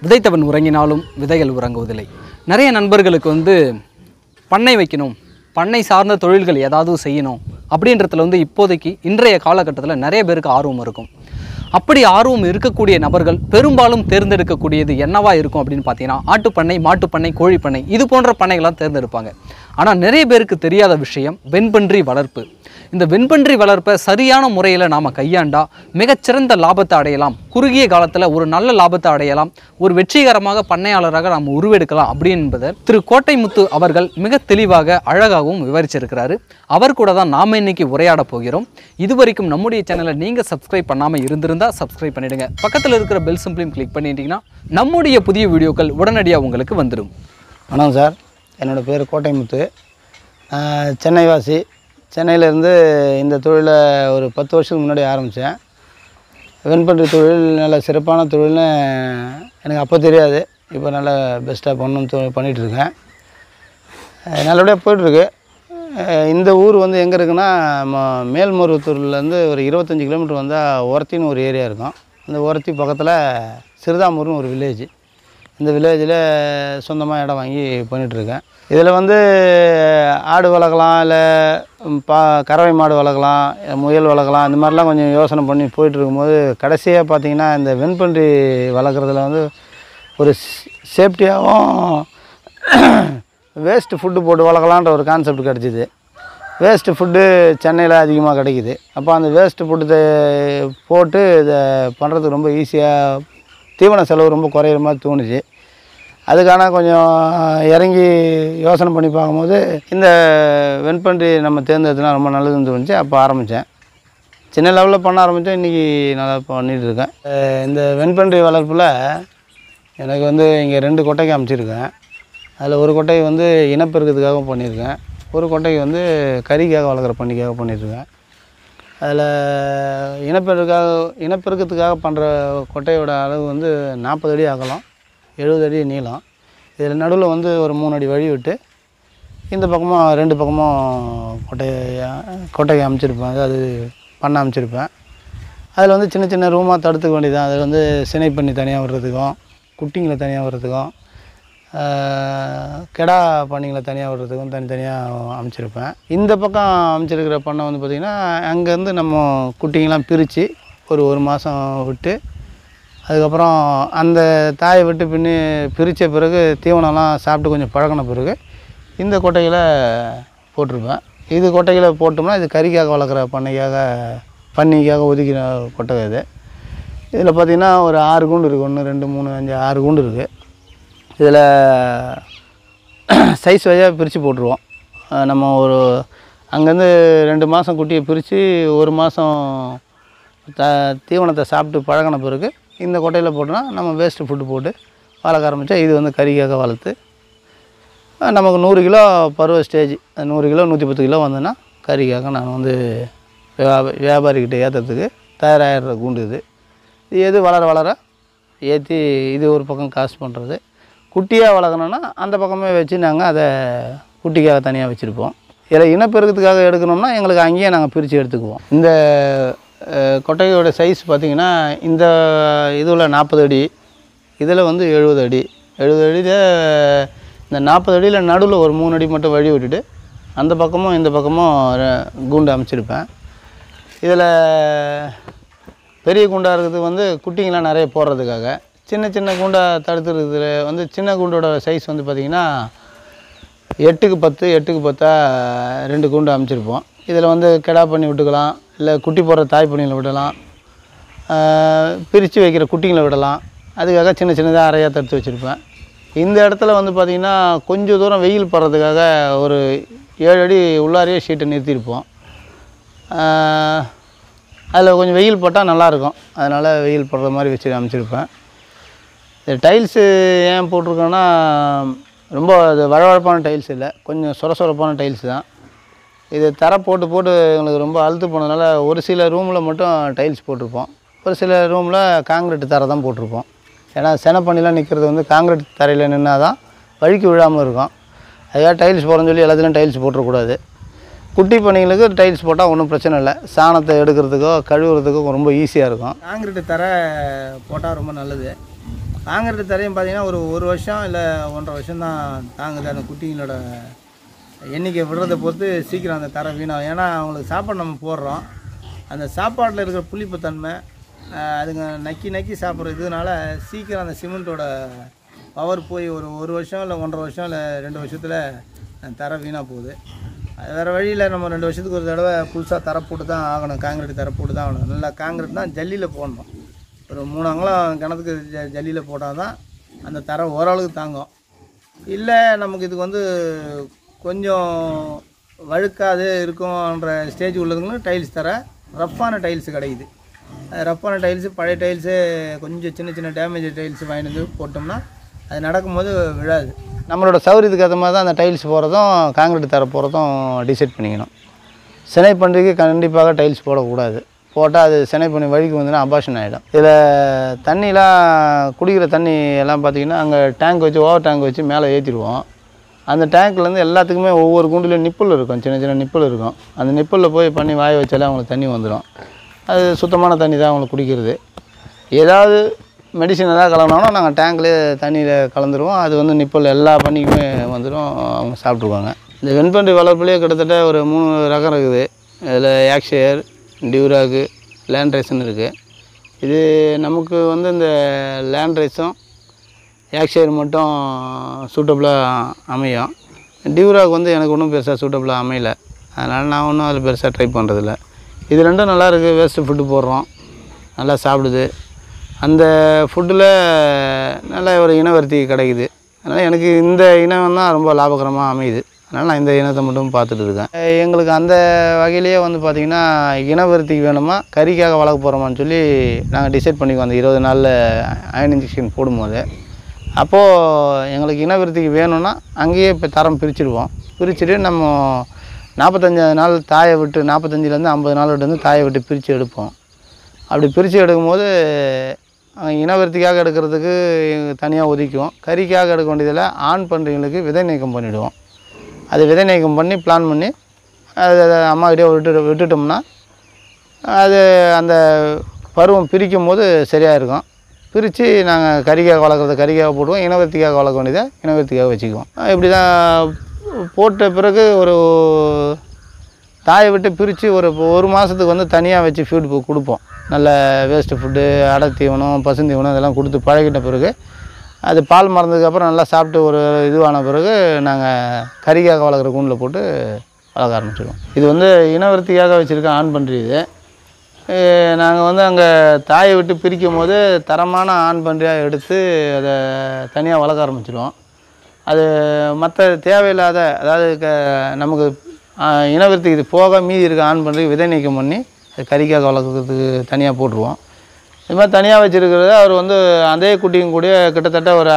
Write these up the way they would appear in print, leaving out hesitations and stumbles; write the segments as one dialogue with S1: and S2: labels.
S1: விதைத்தவன் உறங்கினாலும் விதைகள் உறங்குவதில்லை. நிறைய நண்பர்களுக்கு பண்ணை வைக்கணும், பண்ணை சார்ந்த தொழில்கள் ஏதாவது செய்யணும் அப்படின்றதுல இப்போதைக்கு இன்றைய காலகட்டத்தில் நிறைய பேருக்கு ஆர்வம் இருக்கும். அப்படி ஆர்வம் இருக்கக்கூடிய நபர்கள் பெரும்பாலும் தேர்ந்தெடுக்கக்கூடியது என்னவா இருக்கும் அப்படின்னு பார்த்தீங்கன்னா, ஆட்டுப்பண்ணை, மாட்டுப்பண்ணை, கோழிப்பண்ணை இது போன்ற பண்ணைகளாக தேர்ந்தெடுப்பாங்க. ஆனால் நிறைய பேருக்கு தெரியாத விஷயம் வெண்பன்றி வளர்ப்பு. இந்த வெண்பன்றி வளர்ப்பை சரியான முறையில் நாம் கையாண்டா மிகச்சிறந்த லாபத்தை அடையலாம், குறுகிய காலத்தில் ஒரு நல்ல லாபத்தை அடையலாம், ஒரு வெற்றிகரமாக பண்ணையாளராக நாம் உருவெடுக்கலாம் அப்படின்பதை திரு கோட்டைமுத்து அவர்கள் மிக தெளிவாக அழகாகவும் விவரிச்சிருக்கிறாரு. அவர் கூட தான் நாம் இன்னைக்கு உரையாட போகிறோம். இதுவரைக்கும் நம்முடைய சேனலை நீங்கள் சப்ஸ்கிரைப் பண்ணாமல் இருந்திருந்தால் சப்ஸ்கிரைப் பண்ணிவிடுங்க. பக்கத்தில் இருக்கிற பெல் சிம்பிளையும் கிளிக் பண்ணிட்டீங்கன்னா நம்முடைய புதிய வீடியோக்கள் உடனடியாக உங்களுக்கு வந்துடும்.
S2: வணக்கம் சார், என்னோடய பேர் கோட்டைமுத்து. சென்னை வாசி. சென்னையிலேருந்து இந்த தொழிலை ஒரு 10 வருஷத்துக்கு முன்னாடி ஆரம்பித்தேன். வெண்பன்றி தொழில் நல்ல சிறப்பான தொழில்னு எனக்கு அப்போ தெரியாது. இப்போ நல்லா பெஸ்ட்டாக பண்ணிகிட்ருக்கேன். நல்லபடியாக போய்ட்டுருக்கு. இந்த ஊர் எங்கே இருக்குன்னா, மேல்மருவத்தூர்லேருந்து ஒரு 25 கிலோமீட்டர் வந்தால் ஒரத்தின்னு ஒரு ஏரியா இருக்கும். அந்த ஒரத்தி பக்கத்தில் சிறுதாமூர்னு ஒரு வில்லேஜ். இந்த வில்லேஜில் சொந்தமாக இடம் வாங்கி பண்ணிகிட்ருக்கேன். இதில் ஆடு வளர்க்கலாம், இல்லை கறவை மாடு வளர்க்கலாம், முயல் வளர்க்கலாம், இந்த மாதிரிலாம் கொஞ்சம் யோசனை பண்ணி போயிட்டுருக்கும்போது கடைசியாக பார்த்திங்கன்னா இந்த வெண்பன்றி வளர்க்குறதுல ஒரு சேஃப்டியாகவும் வேஸ்ட்டு ஃபுட்டு போட்டு வளர்க்கலான்ற ஒரு கான்செப்ட் கிடச்சிது. வேஸ்ட்டு ஃபுட்டு சென்னையில் அதிகமாக கிடைக்கிது. அப்போ அந்த வேஸ்ட்டு ஃபுட்டு போட்டு இதை பண்ணுறதுக்கு ரொம்ப ஈஸியாக, தீவன செலவு ரொம்ப குறையிற மாதிரி தோணுச்சு. அதுக்கான கொஞ்சம் இறங்கி யோசனை பண்ணி பார்க்கும்போது இந்த வெண்பன்றி நம்ம தேர்ந்தெடுத்துனா ரொம்ப நல்லதுன்னு தோணுச்சு. அப்போ ஆரம்பித்தேன். சின்ன லெவலில் பண்ண ஆரம்பித்தேன். இன்றைக்கி நல்லா பண்ணிகிட்ருக்கேன். இந்த வெண்பன்றி வளர்ப்பில் எனக்கு இங்கே 2 கொட்டைக்கு அமைச்சிருக்கேன். அதில் ஒரு கொட்டைக்கு இனப்பெருக்கத்துக்காக பண்ணியிருக்கேன். ஒரு கொட்டைக்கு கறிக்காக வளர்க்குற பண்ணிக்காக பண்ணியிருக்கேன். அதில் இனப்பெருக்கத்துக்காக பண்ணுற கொட்டையோட அளவு 40 அடி அகலம், 70 அடி நீளம். இதில் நடுவில் ஒரு 3 அடி வழி விட்டு இந்த பக்கமும் 2 பக்கமும் கொட்டையை அமைச்சிருப்பேன். அது பண்ண அமைச்சிருப்பேன். அதில் சின்ன சின்ன ரூமாக தடுத்துக்க வேண்டியதான். அதில் சினை பண்ணி தனியாக வர்றதுக்கும், குட்டிங்களை தனியாக வர்றதுக்கும், கெடா பண்ணிங்களை தனியாக விடுறதுக்கும் தனித்தனியாக அமைச்சிருப்பேன். இந்த பக்கம் அமைச்சிருக்கிற பண்ணை பார்த்திங்கன்னா, அங்கேருந்து நம்ம குட்டிங்கெலாம் பிரித்து ஒரு மாதம் விட்டு, அதுக்கப்புறம் அந்த தாயை விட்டு பிரித்த பிறகு தீவனம்லாம் சாப்பிட்டு கொஞ்சம் பழகின பிறகு இந்த கொட்டைகளை போட்டிருப்பேன். இது கொட்டைகளை போட்டோம்னா இது கறிக்காக வளர்க்குற பண்ணிக்காக ஒதுக்கிற கொட்டை இது. இதில் பார்த்திங்கன்னா ஒரு 6 கூண்டு இருக்குது. 1 2 3 5 6 கூண்டு இருக்குது. இதில் சைஸ் வழியாக பிரித்து போட்டுருவோம். நம்ம அங்கேருந்து 2 மாதம் குட்டியை பிரித்து 1 மாதம் தீவனத்தை சாப்பிட்டு பழகின பிறகு இந்த கொட்டையில் போட்டோன்னா நம்ம வேஸ்ட்டு ஃபுட்டு போட்டு வளர்க்க ஆரம்பித்தா இது கறிக்காக வளர்த்து நமக்கு 100 கிலோ பருவ ஸ்டேஜ், 100 கிலோ 110 கிலோ வந்ததுன்னா கறிக்காக நான் வியாபாரிக்கிட்ட ஏற்றுறதுக்கு தயாராகிடுற கூண்டு இது. எது வளர ஏற்றி இது ஒரு பக்கம் காசு பண்ணுறது. குட்டியாக வளர்க்கணுன்னா அந்த பக்கமே வச்சு நாங்கள் அதை குட்டிக்காக தனியாக வச்சுருப்போம். இதில் இனப்பெருக்கத்துக்காக எடுக்கணும்னா எங்களுக்கு அங்கேயே நாங்கள் பிரித்து எடுத்துக்குவோம். இந்த கொட்டையோட சைஸ் பார்த்திங்கன்னா, இந்த இதில் 40 அடி, இதில் 70 அடி. 70 அடியில் இந்த 40 அடியில் நடுவில் ஒரு 3 அடி மட்டும் வழி விட்டுட்டு அந்த பக்கமும் இந்த பக்கமும் கூண்டு அமைச்சிருப்பேன். இதில் பெரிய கூண்டாக இருக்கிறது குட்டிங்களாம் நிறைய போடுறதுக்காக. சின்ன சின்ன கூண்டாக தடுத்துறதுல சின்ன கூண்டோட சைஸ் பார்த்திங்கன்னா 8க்கு 10 8க்கு 10 2 கூண்டு அமைச்சிருப்போம். இதில் கெடா பண்ணி விட்டுக்கலாம், இல்லை குட்டி போடுற தாய் பண்ணியில் விடலாம், பிரித்து வைக்கிற குட்டிங்களை விடலாம். அதுக்காக சின்ன சின்னதாக அறையாக தடுத்து வச்சுருப்பேன். இந்த இடத்துல பார்த்திங்கன்னா கொஞ்சம் தூரம் வெயில் படுறதுக்காக ஒரு 7 அடி உள்ளாரையே ஷீட்டை நிறுத்தியிருப்போம். அதில் கொஞ்சம் வெயில் போட்டால் நல்லாயிருக்கும். அதனால் வெயில் போடுற மாதிரி வச்சு அமைச்சிருப்பேன். இந்த டைல்ஸு ஏன் போட்டிருக்கோன்னா, ரொம்ப அது வழவழப்பான டைல்ஸ் இல்லை, கொஞ்சம் சொரப்பான டைல்ஸ் தான். இது தர போட்டு எங்களுக்கு ரொம்ப அழுத்து போனதுனால ஒரு சில ரூமில் மட்டும் டைல்ஸ் போட்டிருப்போம். ஒரு சில ரூமில் காங்கிரீட் தரை தான் போட்டிருப்போம். ஏன்னா செனப்பண்ணிலாம் நிற்கிறது காங்கிரீட் தரையில் நின்னா தான் வழுக்கி விழாமல் இருக்கும். அதுக்காக டைல்ஸ் போடுறேன்னு சொல்லி எல்லாத்துலேயும் டைல்ஸ் போட்டுறக்கூடாது. குட்டி பணிகளுக்கு டைல்ஸ் போட்டால் ஒன்றும் பிரச்சனை இல்லை. சாணத்தை எடுக்கிறதுக்கோ கழுவுறதுக்கோ ரொம்ப ஈஸியாக இருக்கும். காங்கிரீட்டு தரை போட்டால் ரொம்ப நல்லது. காங்கிரீட் தரையும் பார்த்திங்கன்னா ஒரு வருஷம் இல்லை 1.5 வருஷம் தான் தாங்குது. அந்த குட்டிங்களோட எண்ணிக்கை விடுறதை பொறுத்து சீக்கிரம் அந்த தரை வீணாகும். ஏன்னா அவங்களுக்கு சாப்பாடு நம்ம போடுறோம், அந்த சாப்பாட்டில் இருக்கிற புளிப்புத்தன்மை அதுங்க நக்கி சாப்பிட்ற இதனால சீக்கிரம் அந்த சிமெண்ட்டோட பவர் போய் ஒரு வருஷம் இல்லை 1.5 வருஷம் இல்லை 2 வருஷத்தில் தரை வீணாக போகுது. வேறு வழியில் நம்ம 2 வருஷத்துக்கு ஒரு தடவை புதுசாக தரை போட்டு தான் ஆகணும். காங்கிரீட் தரை போட்டு தான் ஆகணும். நல்லா காங்கிரீட் தான் ஜல்லியில் போடணும். ஒரு 3 அங்குலம் கிணத்துக்கு ஜல்லியில் போட்டால் தான் அந்த தரை ஓரளவுக்கு தாங்கும். இல்லை நமக்கு இதுக்கு வந்து கொஞ்சம் வழுக்காது இருக்கும்ன்ற ஸ்டேஜ் உள்ளதுங்களும் டைல்ஸ் தர ரஃப்பான டைல்ஸு கிடைக்குது. ரஃப்பான டைல்ஸு பழைய டைல்ஸு கொஞ்சம் சின்ன டேமேஜ் டைல்ஸு வாங்கிட்டு வந்து போட்டோம்னா அது நடக்கும்போது விழாது. நம்மளோட சௌகரியத்துக்கு ஏற்ற மாதிரி தான் அந்த டைல்ஸ் போகிறதும் காங்கிரீட் தர போகிறதும் டிசைட் பண்ணிக்கணும். சினை பன்றிக்கு கண்டிப்பாக டைல்ஸ் போடக்கூடாது. போட்டால் அது சினை பண்ணி வழிக்கு வந்துன்னா அபாஷன் ஆகிடும். இதில் தண்ணிலாம் குடிக்கிற தண்ணி எல்லாம் பார்த்திங்கன்னா அங்கே டேங்க் வச்சு ஓவர் டேங்க் வச்சு மேலே ஏற்றிடுவோம். அந்த டேங்க்லேருந்து எல்லாத்துக்குமே ஒவ்வொரு குண்டுலேயும் நிப்பிள் இருக்கும், சின்ன நிப்பிள் இருக்கும். அந்த நிப்பிளில் போய் பண்ணி வாய வச்சாலே அவங்களுக்கு தண்ணி வந்துடும். அது சுத்தமான தண்ணி தான் அவங்களுக்கு குடிக்கிறது. ஏதாவது மெடிசன் எதாவது கலந்தாலும் நாங்கள் டேங்க்லேயே தண்ணியில் கலந்துருவோம். அது வந்து நிப்பிள் எல்லா பண்ணிக்குமே வந்துடும், அவங்க சாப்பிட்ருவாங்க. இந்த வெண்பன்றி வளர்ப்புலேயே கிட்டத்தட்ட ஒரு 3 ரகம் இருக்குது. இதில் ஆக்ஷேயர், டியூராகு, லேண்ட் ரைஸ்ன்னு இருக்குது. இது நமக்கு வந்து இந்த லேண்ட் ரைஸும் ஆக்ஷேயர் மட்டும் சூட்டபுளாக அமையும். டியூராக் வந்து எனக்கு ஒன்றும் பெருசாக சூட்டபுளாக அமையலை. அதனால் நான் ஒன்றும் அதில் பெருசாக ட்ரை பண்ணுறதில்ல. இது ரெண்டும் நல்லா இருக்குது. வேஸ்ட்டு ஃபுட்டு போடுறோம், நல்லா சாப்பிடுது. அந்த ஃபுட்டில் நல்ல ஒரு இனவர்த்தி கிடைக்குது. அதனால் எனக்கு இந்த இனம் தான் ரொம்ப லாபகரமாக அமையுது. அதனால் நான் இந்த இனத்தை மட்டும் பார்த்துட்டு இருக்கேன். எங்களுக்கு அந்த வகையிலேயே வந்து பார்த்திங்கன்னா இனவர்த்திக்கு வேணுமா கறிக்காக வளர்க்க போகிறோமான்னு சொல்லி நாங்கள் டிசைட் பண்ணிக்குவோம். அந்த 20 நாளில் அயன் இன்ஜெக்ஷன் போடும்போது அப்போது எங்களுக்கு இனவர்த்திக்கு வேணும்னா அங்கேயே இப்போ தரம் பிரிச்சுடுவோம். பிரிச்சுட்டு நம்ம 45 நாள் தாயை விட்டு 45லேருந்து 50 நாள் விட்டு வந்து தாயை விட்டு பிரித்து எடுப்போம். அப்படி பிரித்து எடுக்கும்போது இனவர்த்திக்காக எடுக்கிறதுக்கு தனியாக ஒதுக்குவோம். கறிக்காக எடுக்க வேண்டியதில் ஆண் பன்றிகளுக்கு விதை நீக்கம் பண்ணிவிடுவோம். அது விதை நீக்கம் பண்ணி பிளான் பண்ணி அது அம்மாக்கிட்டே விட்டுட்டோம்னா அது அந்த பருவம் பிரிக்கும் போது சரியாக இருக்கும். பிரித்து நாங்கள் கறிக்காக வளர்க்குறத கறிக்காக போடுவோம், இனவர்த்திக்காக வளர்க்க வேண்டியதை இனவர்த்திக்காக வச்சுக்குவோம். இப்படி தான் போட்ட பிறகு ஒரு தாயை விட்டு பிரித்து ஒரு மாதத்துக்கு வந்து தனியாக வச்சு ஃபீடு கொடுப்போம். நல்ல வேஸ்ட்டு ஃபுட்டு, அடை தீவனம், பசுந்தீவனம் இதெல்லாம் கொடுத்து பழகிட்ட பிறகு அது பால் மறந்ததுக்கப்புறம் நல்லா சாப்பிட்டு ஒரு இதுவான பிறகு நாங்கள் கறிக்காக வளர்க்குற கூண்டில் போட்டு வளர்க்க ஆரம்பிச்சிடுவோம். இது வந்து இனவர்த்திக்காக வச்சுருக்க ஆண் பன்றி. இது நாங்கள் வந்து அங்கே தாயை விட்டு பிரிக்கும் போது தரமான ஆண் பன்றியாக எடுத்து அதை தனியாக வளர்க்க ஆரம்பிச்சிடுவோம். அது மற்ற தேவையில்லாத அதாவது நமக்கு இனவர்த்திக்கு இது போக மீதி இருக்க ஆண் பன்றி விதை நீக்கம் பண்ணி அது கறிக்காக வளர்க்குறதுக்கு தனியாக போட்டுருவோம். இது மாதிரி தனியாக வச்சுருக்கிறது அவர் வந்து அதே குட்டியும் கூட கிட்டத்தட்ட ஒரு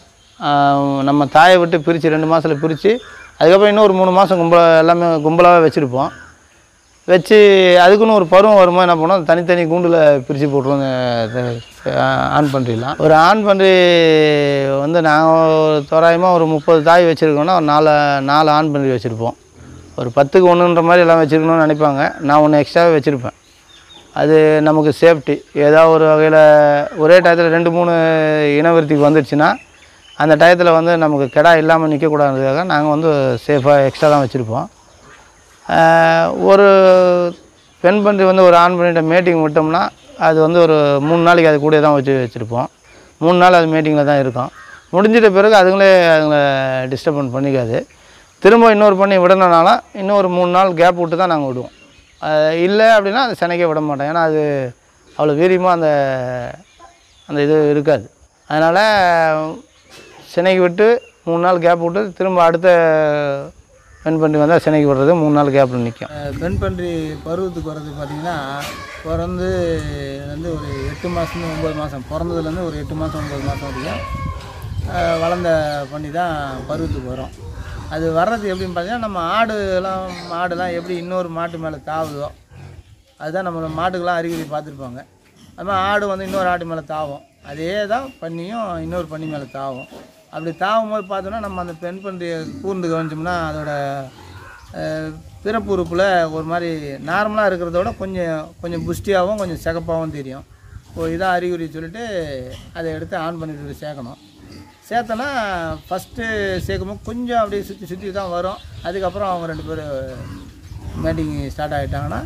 S2: நம்ம தாயை விட்டு பிரித்து 2 மாதத்தில் பிரித்து அதுக்கப்புறம் இன்னும் ஒரு 3 மாதம் எல்லாமே கும்பலாகவே வச்சுருப்போம். வச்சு அதுக்குன்னு ஒரு பருவம் வரும்போது என்ன பண்ணோம், தனித்தனி கூண்டில் பிரித்து போட்டுருவோம். ஆண் பன்றிலாம் ஒரு ஆண் பன்றி வந்து நாங்கள் தோராயமாக ஒரு 30 தாய் வச்சுருக்கோன்னா ஒரு 4 ஆண் பன்றி வச்சுருப்போம். ஒரு 10க்கு 1ன்ற மாதிரி எல்லாம் வச்சுருக்கணும்னு நினைப்பாங்க. நான் ஒன்று எக்ஸ்ட்ராவே வச்சுருப்பேன். அது நமக்கு சேஃப்டி. ஏதாவது ஒரு வகையில் ஒரே டயத்தில் 2-3 இனவர்த்திக்கு வந்துடுச்சுன்னா அந்த டயத்தில் வந்து நமக்கு கெடா இல்லாமல் நிற்கக்கூடாதுக்காக நாங்கள் வந்து சேஃபாக எக்ஸ்ட்ரா தான் வச்சுருப்போம். ஒரு பெண் பன்றி வந்து ஒரு ஆண் பன்றிகிட்ட மேட்டிங் விட்டோம்னா அது வந்து ஒரு 3 நாளைக்கு அது கூட தான் வச்சுருப்போம். 3 நாள் அது மீட்டிங்கில் தான் இருக்கும். முடிஞ்சிட்ட பிறகு அதுங்களே டிஸ்டர்பன்ஸ் பண்ணிக்காது. திரும்ப இன்னொரு பண்ணி விடணுனாலும் இன்னும் ஒரு 3 நாள் கேப் விட்டு தான் நாங்கள் விடுவோம். இல்லை அப்படின்னா அது சினைக்கே விட மாட்டோம். ஏன்னா அது அவ்வளோ வீரியமாக அந்த இது இருக்காது. அதனால் சினைக்கு விட்டு 3 நாள் கேப் விட்டு திரும்ப அடுத்த பெண் பன்றி வந்தால் சினைக்கு விடுறது 3 நாள் கேப்பில் நிற்கும். பெண் பன்றி பருவத்துக்கு வர்றது பார்த்திங்கன்னா பிறந்து வந்து ஒரு 8 மாதம் 9 மாதம் பிறந்ததுலேருந்து ஒரு 8 மாதம் 9 மாதம் வரைக்கும் வளர்ந்த பண்ணி தான் பருவத்துக்கு வரும். அது வர்றது எப்படின்னு பார்த்தீங்கன்னா நம்ம மாடுலாம் எப்படி இன்னொரு மாட்டு மேலே தாவுதோ அதுதான் நம்ம மாட்டுக்கெல்லாம் அறிகுறி பார்த்துருப்பாங்க. அது மாதிரி ஆடு வந்து இன்னொரு ஆடு மேலே தாவும். அதே தான் பண்ணியும் இன்னொரு பண்ணி மேலே தாவும். அப்படி தாவும் போது பார்த்தோன்னா நம்ம அந்த பெண் பன்றியை கூர்ந்து கவனிச்சோம்னா அதோட பிறப்புறுப்பில் ஒரு மாதிரி நார்மலாக இருக்கிறதோட கொஞ்சம் புஷ்டியாகவும் கொஞ்சம் சிகப்பாகவும் தெரியும். இதான் அறிகுறி சொல்லிட்டு அதை எடுத்து ஆன் பண்ணிட்டு சேர்க்கணும். சேர்த்தோன்னா ஃபஸ்ட்டு சேர்க்கும்போது கொஞ்சம் அப்படியே சுற்றி தான் வரும். அதுக்கப்புறம் அவங்க 2 பேர் மேட்டிங் ஸ்டார்ட் ஆகிட்டாங்கன்னா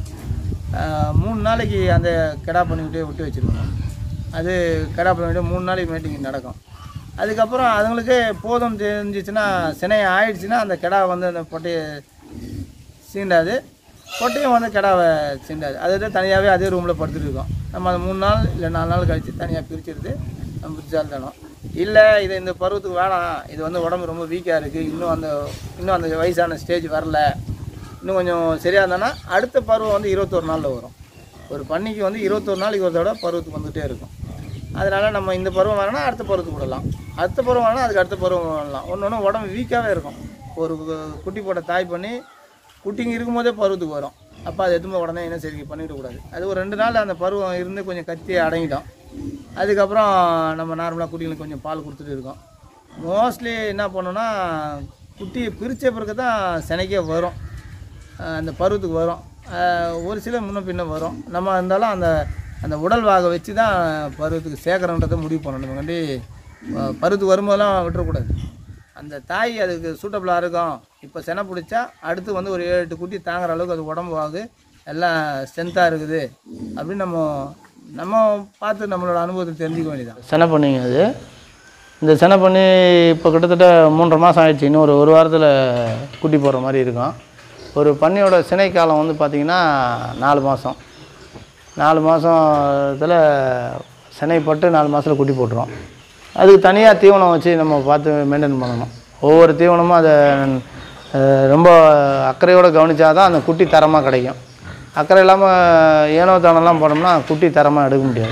S2: 3 நாளைக்கு அந்த கெடா பண்ணிக்கிட்டே விட்டு வச்சுருக்கணும். அது கெடா பண்ணிக்கிட்டே 3 நாளைக்கு மேட்டிங் நடக்கும். அதுக்கப்புறம் அதுங்களுக்கு போதும் தெரிஞ்சிச்சுன்னா சினை ஆயிடுச்சுன்னா அந்த கெடா வந்து அந்த பொட்டையை சீண்டாது, பொட்டையும் வந்து கெடாவை சீண்டாது. அது தனியாகவே அதே ரூமில் படுத்துட்டு இருக்கோம். நம்ம அந்த 3 நாள் இல்லை 4 நாள் கழித்து தனியாக பிரிச்சுடுது. நம்ம பிரிச்சால் தானோம். இல்லை இது இந்த பருவத்துக்கு வேணாம், இது வந்து உடம்பு ரொம்ப வீக்காக இருக்குது, இன்னும் அந்த வயசான ஸ்டேஜ் வரல, இன்னும் கொஞ்சம் சரியாக இருந்தானா அடுத்த பருவம் வந்து 21 நாளில் வரும். ஒரு பன்னிக்கு வந்து 21 நாளைக்கு ஒரு தடவை பருவத்துக்கு வந்துகிட்டே இருக்கும். அதனால் நம்ம இந்த பருவம் வேணால் அடுத்த பருவத்துக்கு விடலாம், அடுத்த பருவம் வேணால் அதுக்கு அடுத்த பருவம் வரலாம். ஒன்று உடம்பு வீக்காகவே இருக்கும். ஒரு குட்டி போட்ட தாய் பண்ணி குட்டிங்க இருக்கும்போதே பருவத்துக்கு வரும். அப்போ அது எதுவுமே உடனே என்ன சரி பண்ணிவிடக்கூடாது. அது ஒரு 2 நாள் அந்த பருவம் இருந்து கொஞ்சம் கத்தி அடங்கிட்டோம். அதுக்கப்புறம் நம்ம நார்மலாக குட்டிங்களுக்கு கொஞ்சம் பால் கொடுத்துட்டு இருக்கோம். மோஸ்ட்லி என்ன பண்ணோன்னா குட்டியை பிரித்த பிறகு தான் சினைக்கே வரும், அந்த பருவத்துக்கு வரும். ஒரு சில முன்ன பின்ன வரும். நம்ம இருந்தாலும் அந்த உடல் வாகை வச்சு தான் பருவத்துக்கு சேர்க்குறன்றதை முடிவு பண்ணணும். கண்டி பருவத்துக்கு வரும்போதெல்லாம் விட்டுறக்கூடாது. அந்த தாய் அதுக்கு சூட்டபிளாக இருக்கும். இப்போ செனை பிடிச்சா அடுத்து வந்து ஒரு 7-8 குட்டி தாங்குற அளவுக்கு அது உடம்பு வாகு எல்லாம் ஸ்ட்ரென்த்தாக இருக்குது அப்படின்னு நம்ம பார்த்து நம்மளோட அனுபவத்தை தெரிஞ்சுக்க வேண்டியதான். செனை பண்ணிங்க அது. இந்த செனை பண்ணி இப்போ கிட்டத்தட்ட 3.5 மாதம் ஆகிடுச்சு. இன்னும் ஒரு வாரத்தில் குட்டி போடுற மாதிரி இருக்கும். ஒரு பன்னியோட சினை காலம் வந்து பார்த்திங்கன்னா 4 மாதம். 4 மாதத்தில் சினை பட்டு 4 மாதத்தில் குட்டி போட்டுரும். அதுக்கு தனியாக தீவனம் வச்சு நம்ம பார்த்து மெயின்டைன் பண்ணணும். ஒவ்வொரு தீவனமும் அதை ரொம்ப அக்கறையோடு கவனித்தா தான் அந்த குட்டி தரமாக கிடைக்கும். அக்கறை இல்லாமல் ஏனோ தானெல்லாம் போனோம்னா குட்டி தரமாக எடுக்க முடியாது.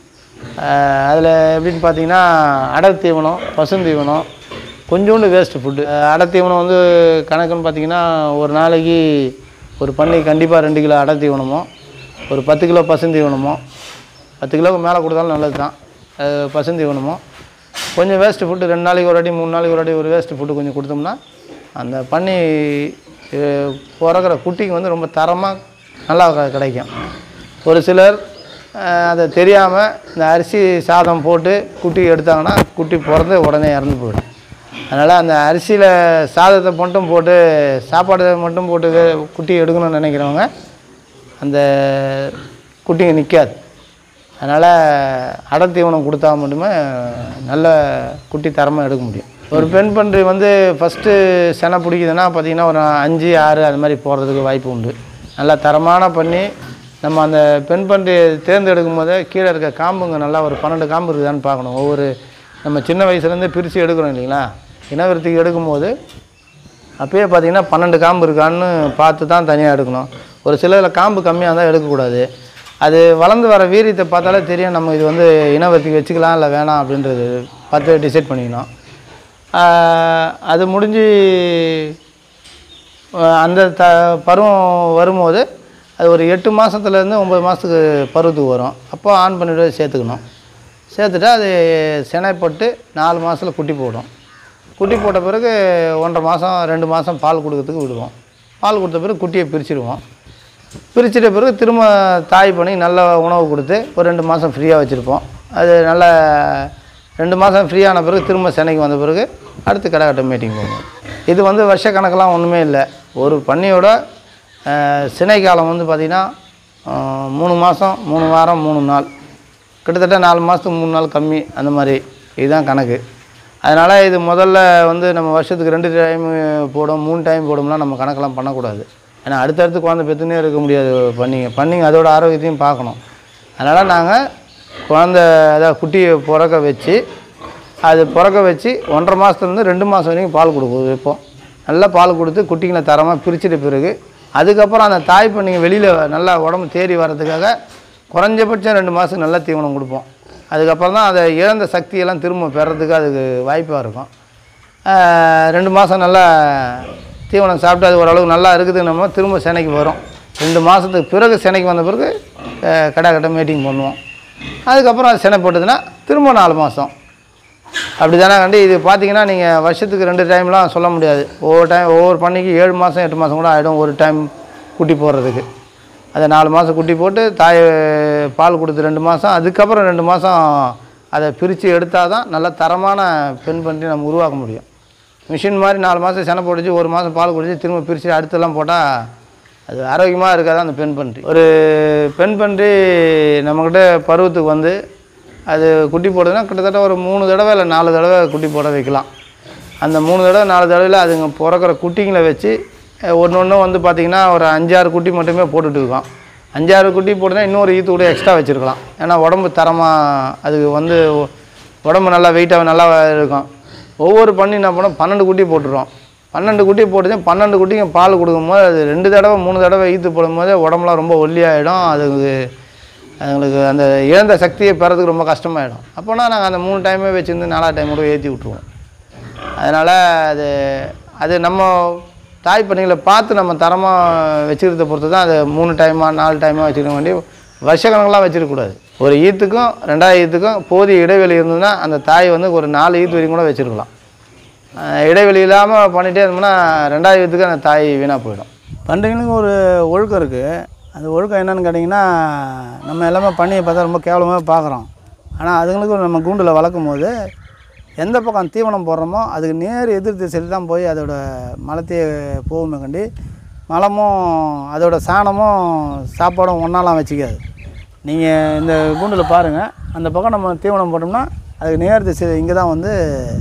S2: அதில் எப்படின்னு பார்த்தீங்கன்னா அடர் தீவனம், பசுந்தீவனம், கொஞ்சோண்டு வேஸ்ட்டு ஃபுட்டு. அடர் தீவனம் வந்து கணக்குன்னு பார்த்திங்கன்னா ஒரு நாளைக்கு ஒரு பண்ணி கண்டிப்பாக 2 கிலோ அடர் தீவனமோ, ஒரு 10 கிலோ பசுந்தீவனமோ, 10 கிலோவுக்கு மேலே கொடுத்தாலும் நல்லது தான் பசுந்தீவனமோ, கொஞ்சம் வேஸ்ட்டு ஃபுட்டு 2 நாளைக்கு ஒரு வாட்டி 3 நாளைக்கு ஒரு வாட்டி ஒரு வேஸ்ட்டு ஃபுட்டு கொஞ்சம் கொடுத்தோம்னா அந்த பண்ணி பிறக்கிற குட்டிக்கு வந்து ரொம்ப தரமாக நல்லா கிடைக்கும். ஒரு சிலர் அதை தெரியாமல் இந்த அரிசி சாதம் போட்டு குட்டி எடுத்தாங்கன்னா குட்டி பிறந்து உடனே இறந்து போயிடும். அதனால் அந்த அரிசியில் சாதத்தை மட்டும் போட்டு சாப்பாடு மட்டும் போட்டு குட்டி எடுக்கணும்னு நினைக்கிறவங்க அந்த குட்டிங்க நிற்காது. அதனால் அடர் தீவனம் கொடுத்தா மட்டுமே நல்ல குட்டி தரமாக எடுக்க முடியும். ஒரு பெண் பன்றி வந்து ஃபஸ்ட்டு செனை பிடிக்குதுன்னா பார்த்திங்கன்னா ஒரு 5, 6 அது மாதிரி போகிறதுக்கு வாய்ப்பு உண்டு. நல்லா தரமான பண்ணி நம்ம அந்த பெண் பன்றி தேர்ந்தெடுக்கும் போதே கீழே இருக்க காம்புங்க நல்லா ஒரு 12 காம்பு இருக்குதான்னு பார்க்கணும். ஒவ்வொரு நம்ம சின்ன வயசுலேருந்து பிரித்து எடுக்கிறோம் இல்லைங்களா, இனவருத்திக்கு எடுக்கும்போது அப்போயே பார்த்திங்கன்னா 12 காம்பு இருக்கான்னு பார்த்து தான் தனியாக எடுக்கணும். ஒரு சிலரில் காம்பு கம்மியாக இருந்தால் எடுக்கக்கூடாது. அது வளர்ந்து வர வீரியத்தை பார்த்தாலே தெரியும் நம்ம இது வந்து இனவருத்திக்கு வச்சுக்கலாம் இல்லை வேணாம் அப்படின்றது பார்த்து டிசைட் பண்ணிக்கணும். அது முடிஞ்சு அந்த பருவம் வரும்போது அது ஒரு 8 மாதத்துலேருந்து 9 மாதத்துக்கு பருவத்துக்கு வரும். அப்போ ஆன் பண்ணிவிட்டு சேர்த்துக்கணும். சேர்த்துட்டா அது சினைப்பட்டு 4 மாதத்தில் குட்டி போடும். குட்டி போட்ட பிறகு 1.5 மாதம் 2 மாதம் பால் கொடுக்கறதுக்கு விடுவோம். பால் கொடுத்த பிறகு குட்டியை பிரிச்சுடுவோம். பிரிச்சுட்ட பிறகு திரும்ப தாய் பண்ணி நல்ல உணவு கொடுத்து ஒரு 2 மாதம் ஃப்ரீயாக வச்சுருப்போம். அது நல்ல 2 மாதம் ஃப்ரீயான பிறகு திரும்ப சென்னைக்கு வந்த பிறகு அடுத்து கடை மீட்டிங் போகும். இது வந்து வருஷ கணக்கெலாம் ஒன்றுமே இல்லை. ஒரு பன்னியோட சினை காலம் வந்து பார்த்திங்கன்னா 3 மாதம் 3 வாரம் 3 நாள், கிட்டத்தட்ட 4 மாதத்துக்கு 3 நாள் கம்மி, அந்த மாதிரி இதுதான் கணக்கு. அதனால் இது முதல்ல வந்து நம்ம வருஷத்துக்கு 2 டைம் போடும் 3 டைம் போடும்லாம் நம்ம கணக்கெல்லாம் பண்ணக்கூடாது. ஏன்னா அடுத்தடுத்து குழந்தை பெற்றுனே இருக்க முடியாது. பண்ணிங்க அதோட ஆரோக்கியத்தையும் பார்க்கணும். அதனால் நாங்கள் குழந்தை அதாவது குட்டியை பிறக்க வச்சு அது பிறக்க வச்சு 1.5 மாதத்துலேருந்து 2 மாதம் வரைக்கும் பால் வைப்போம். நல்லா பால் கொடுத்து குட்டிங்களை தரமாக பிரிச்சுட்ட பிறகு அதுக்கப்புறம் அந்த தாய் பண்ணிங்க வெளியில் நல்லா உடம்பு தேறி வர்றதுக்காக குறைஞ்சபட்சம் 2 மாதத்துக்கு நல்லா தீவனம் கொடுப்போம். அதுக்கப்புறம் தான் அதை இழந்த சக்தியெல்லாம் திரும்ப பெறதுக்கு அதுக்கு வாய்ப்பாக இருக்கும். 2 மாதம் நல்லா தீவனம் சாப்பிட்டு அது ஓரளவுக்கு நல்லா இருக்குது, நம்ம திரும்ப சென்னைக்கு வரும். 2 மாதத்துக்கு பிறகு சென்னைக்கு வந்த பிறகு கடை மீட்டிங் பண்ணுவோம். அதுக்கப்புறம் அது செனை போட்டதுன்னா திரும்ப 4 மாதம் அப்படி தானே கண்டி. இது பார்த்திங்கன்னா நீங்கள் வருஷத்துக்கு 2 டைம்லாம் சொல்ல முடியாது. ஒவ்வொரு பண்ணிக்கு 7 மாதம் 8 மாதம் கூட ஆகிடும் ஒரு டைம் குட்டி போடுறதுக்கு. அதை 4 மாதம் குட்டி போட்டு தாயை பால் கொடுத்து 2 மாதம், அதுக்கப்புறம் 2 மாதம் அதை பிரித்து எடுத்தால் தான் நல்ல தரமான பெண் பன்றி நம்ம உருவாக்க முடியும். மிஷின் மாதிரி 4 மாதம் செனை போட்டுச்சு, 1 மாதம் பால் குடிச்சு திரும்ப பிரித்து அடுத்தெல்லாம் போட்டால் அது ஆரோக்கியமாக இருக்காது அந்த பெண் பன்றி. ஒரு பெண் பன்றி நம்மக்கிட்ட பருவத்துக்கு வந்து அது குட்டி போடுதுன்னா கிட்டத்தட்ட ஒரு 3 தடவை இல்லை 4 தடவை குட்டி போட வைக்கலாம். அந்த 3 தடவை 4 தடவையில் அதுங்க பிறக்கிற குட்டிங்களை வச்சு ஒன்று வந்து பார்த்திங்கன்னா ஒரு 5-6 குட்டி மட்டுமே போட்டுட்டு இருக்கோம். 5-6 குட்டி போட்டுனா இன்னொரு ஈத்து கூட எக்ஸ்ட்ரா வச்சுருக்கலாம். ஏன்னா உடம்பு தரமாக அதுக்கு வந்து உடம்பு நல்லா வெயிட்டாக நல்லா இருக்கும். ஒவ்வொரு பண்ணி என்ன பண்ணோம் 12 குட்டி போட்டுருவோம். 12 குட்டி போட்டு 12 குட்டிங்க பால் கொடுக்கும்போது அது 2 தடவை 3 தடவை ஈத்து போடும்போது உடம்புலாம் ரொம்ப ஒல்லியாகிடும். அதுங்களுக்கு அந்த இழந்த சக்தியை பெறதுக்கு ரொம்ப கஷ்டமாயிடும். அப்போனா நாங்கள் அந்த 3 டைமே வச்சுருந்து 4ஆவது டைம் கூட ஏற்றி விட்ருவோம். அதனால் அது நம்ம தாய் பண்ணிகளை பார்த்து நம்ம தரமாக வச்சுக்கிறத பொறுத்து தான் அது 3 டைமாக 4 டைமாக வச்சுக்க வேண்டிய வருஷக்கணக்கெலாம் வச்சுருக்கக்கூடாது. ஒரு ஈத்துக்கும் 2வது ஈத்துக்கும் போதிய இடைவெளி இருந்ததுன்னா அந்த தாய் வந்து ஒரு 4 ஈத்து வரைக்கும் கூட வச்சுருக்கலாம். இடைவெளி இல்லாமல் பண்ணிகிட்டே இருந்தோம்னா 2வது ஈத்துக்கு அந்த தாய் வீணாக போயிடும். பண்டிகைகளுக்கு ஒரு ஒழுக்கம் இருக்குது. அந்த ஒழுக்கம் என்னென்னு கேட்டிங்கன்னா, நம்ம எல்லாமே பண்ணியை பார்த்தா ரொம்ப கேவலமாக பார்க்குறோம். ஆனால் அதுங்களுக்கு நம்ம கூண்டில் வளர்க்கும் போது எந்த பக்கம் தீவனம் போடுறோமோ அதுக்கு நேர் எதிர் திசையில் தான் போய் அதோட மலத்தையே போகுமே கண்டி மலமும் அதோட சாணமும் சாப்பாடும் ஒன்றாலாம் வச்சுக்காது. நீங்கள் இந்த கூண்டில் பாருங்கள், அந்த பக்கம் நம்ம தீவனம் போட்டோம்னா அதுக்கு நேர் திசை இங்கே தான் வந்து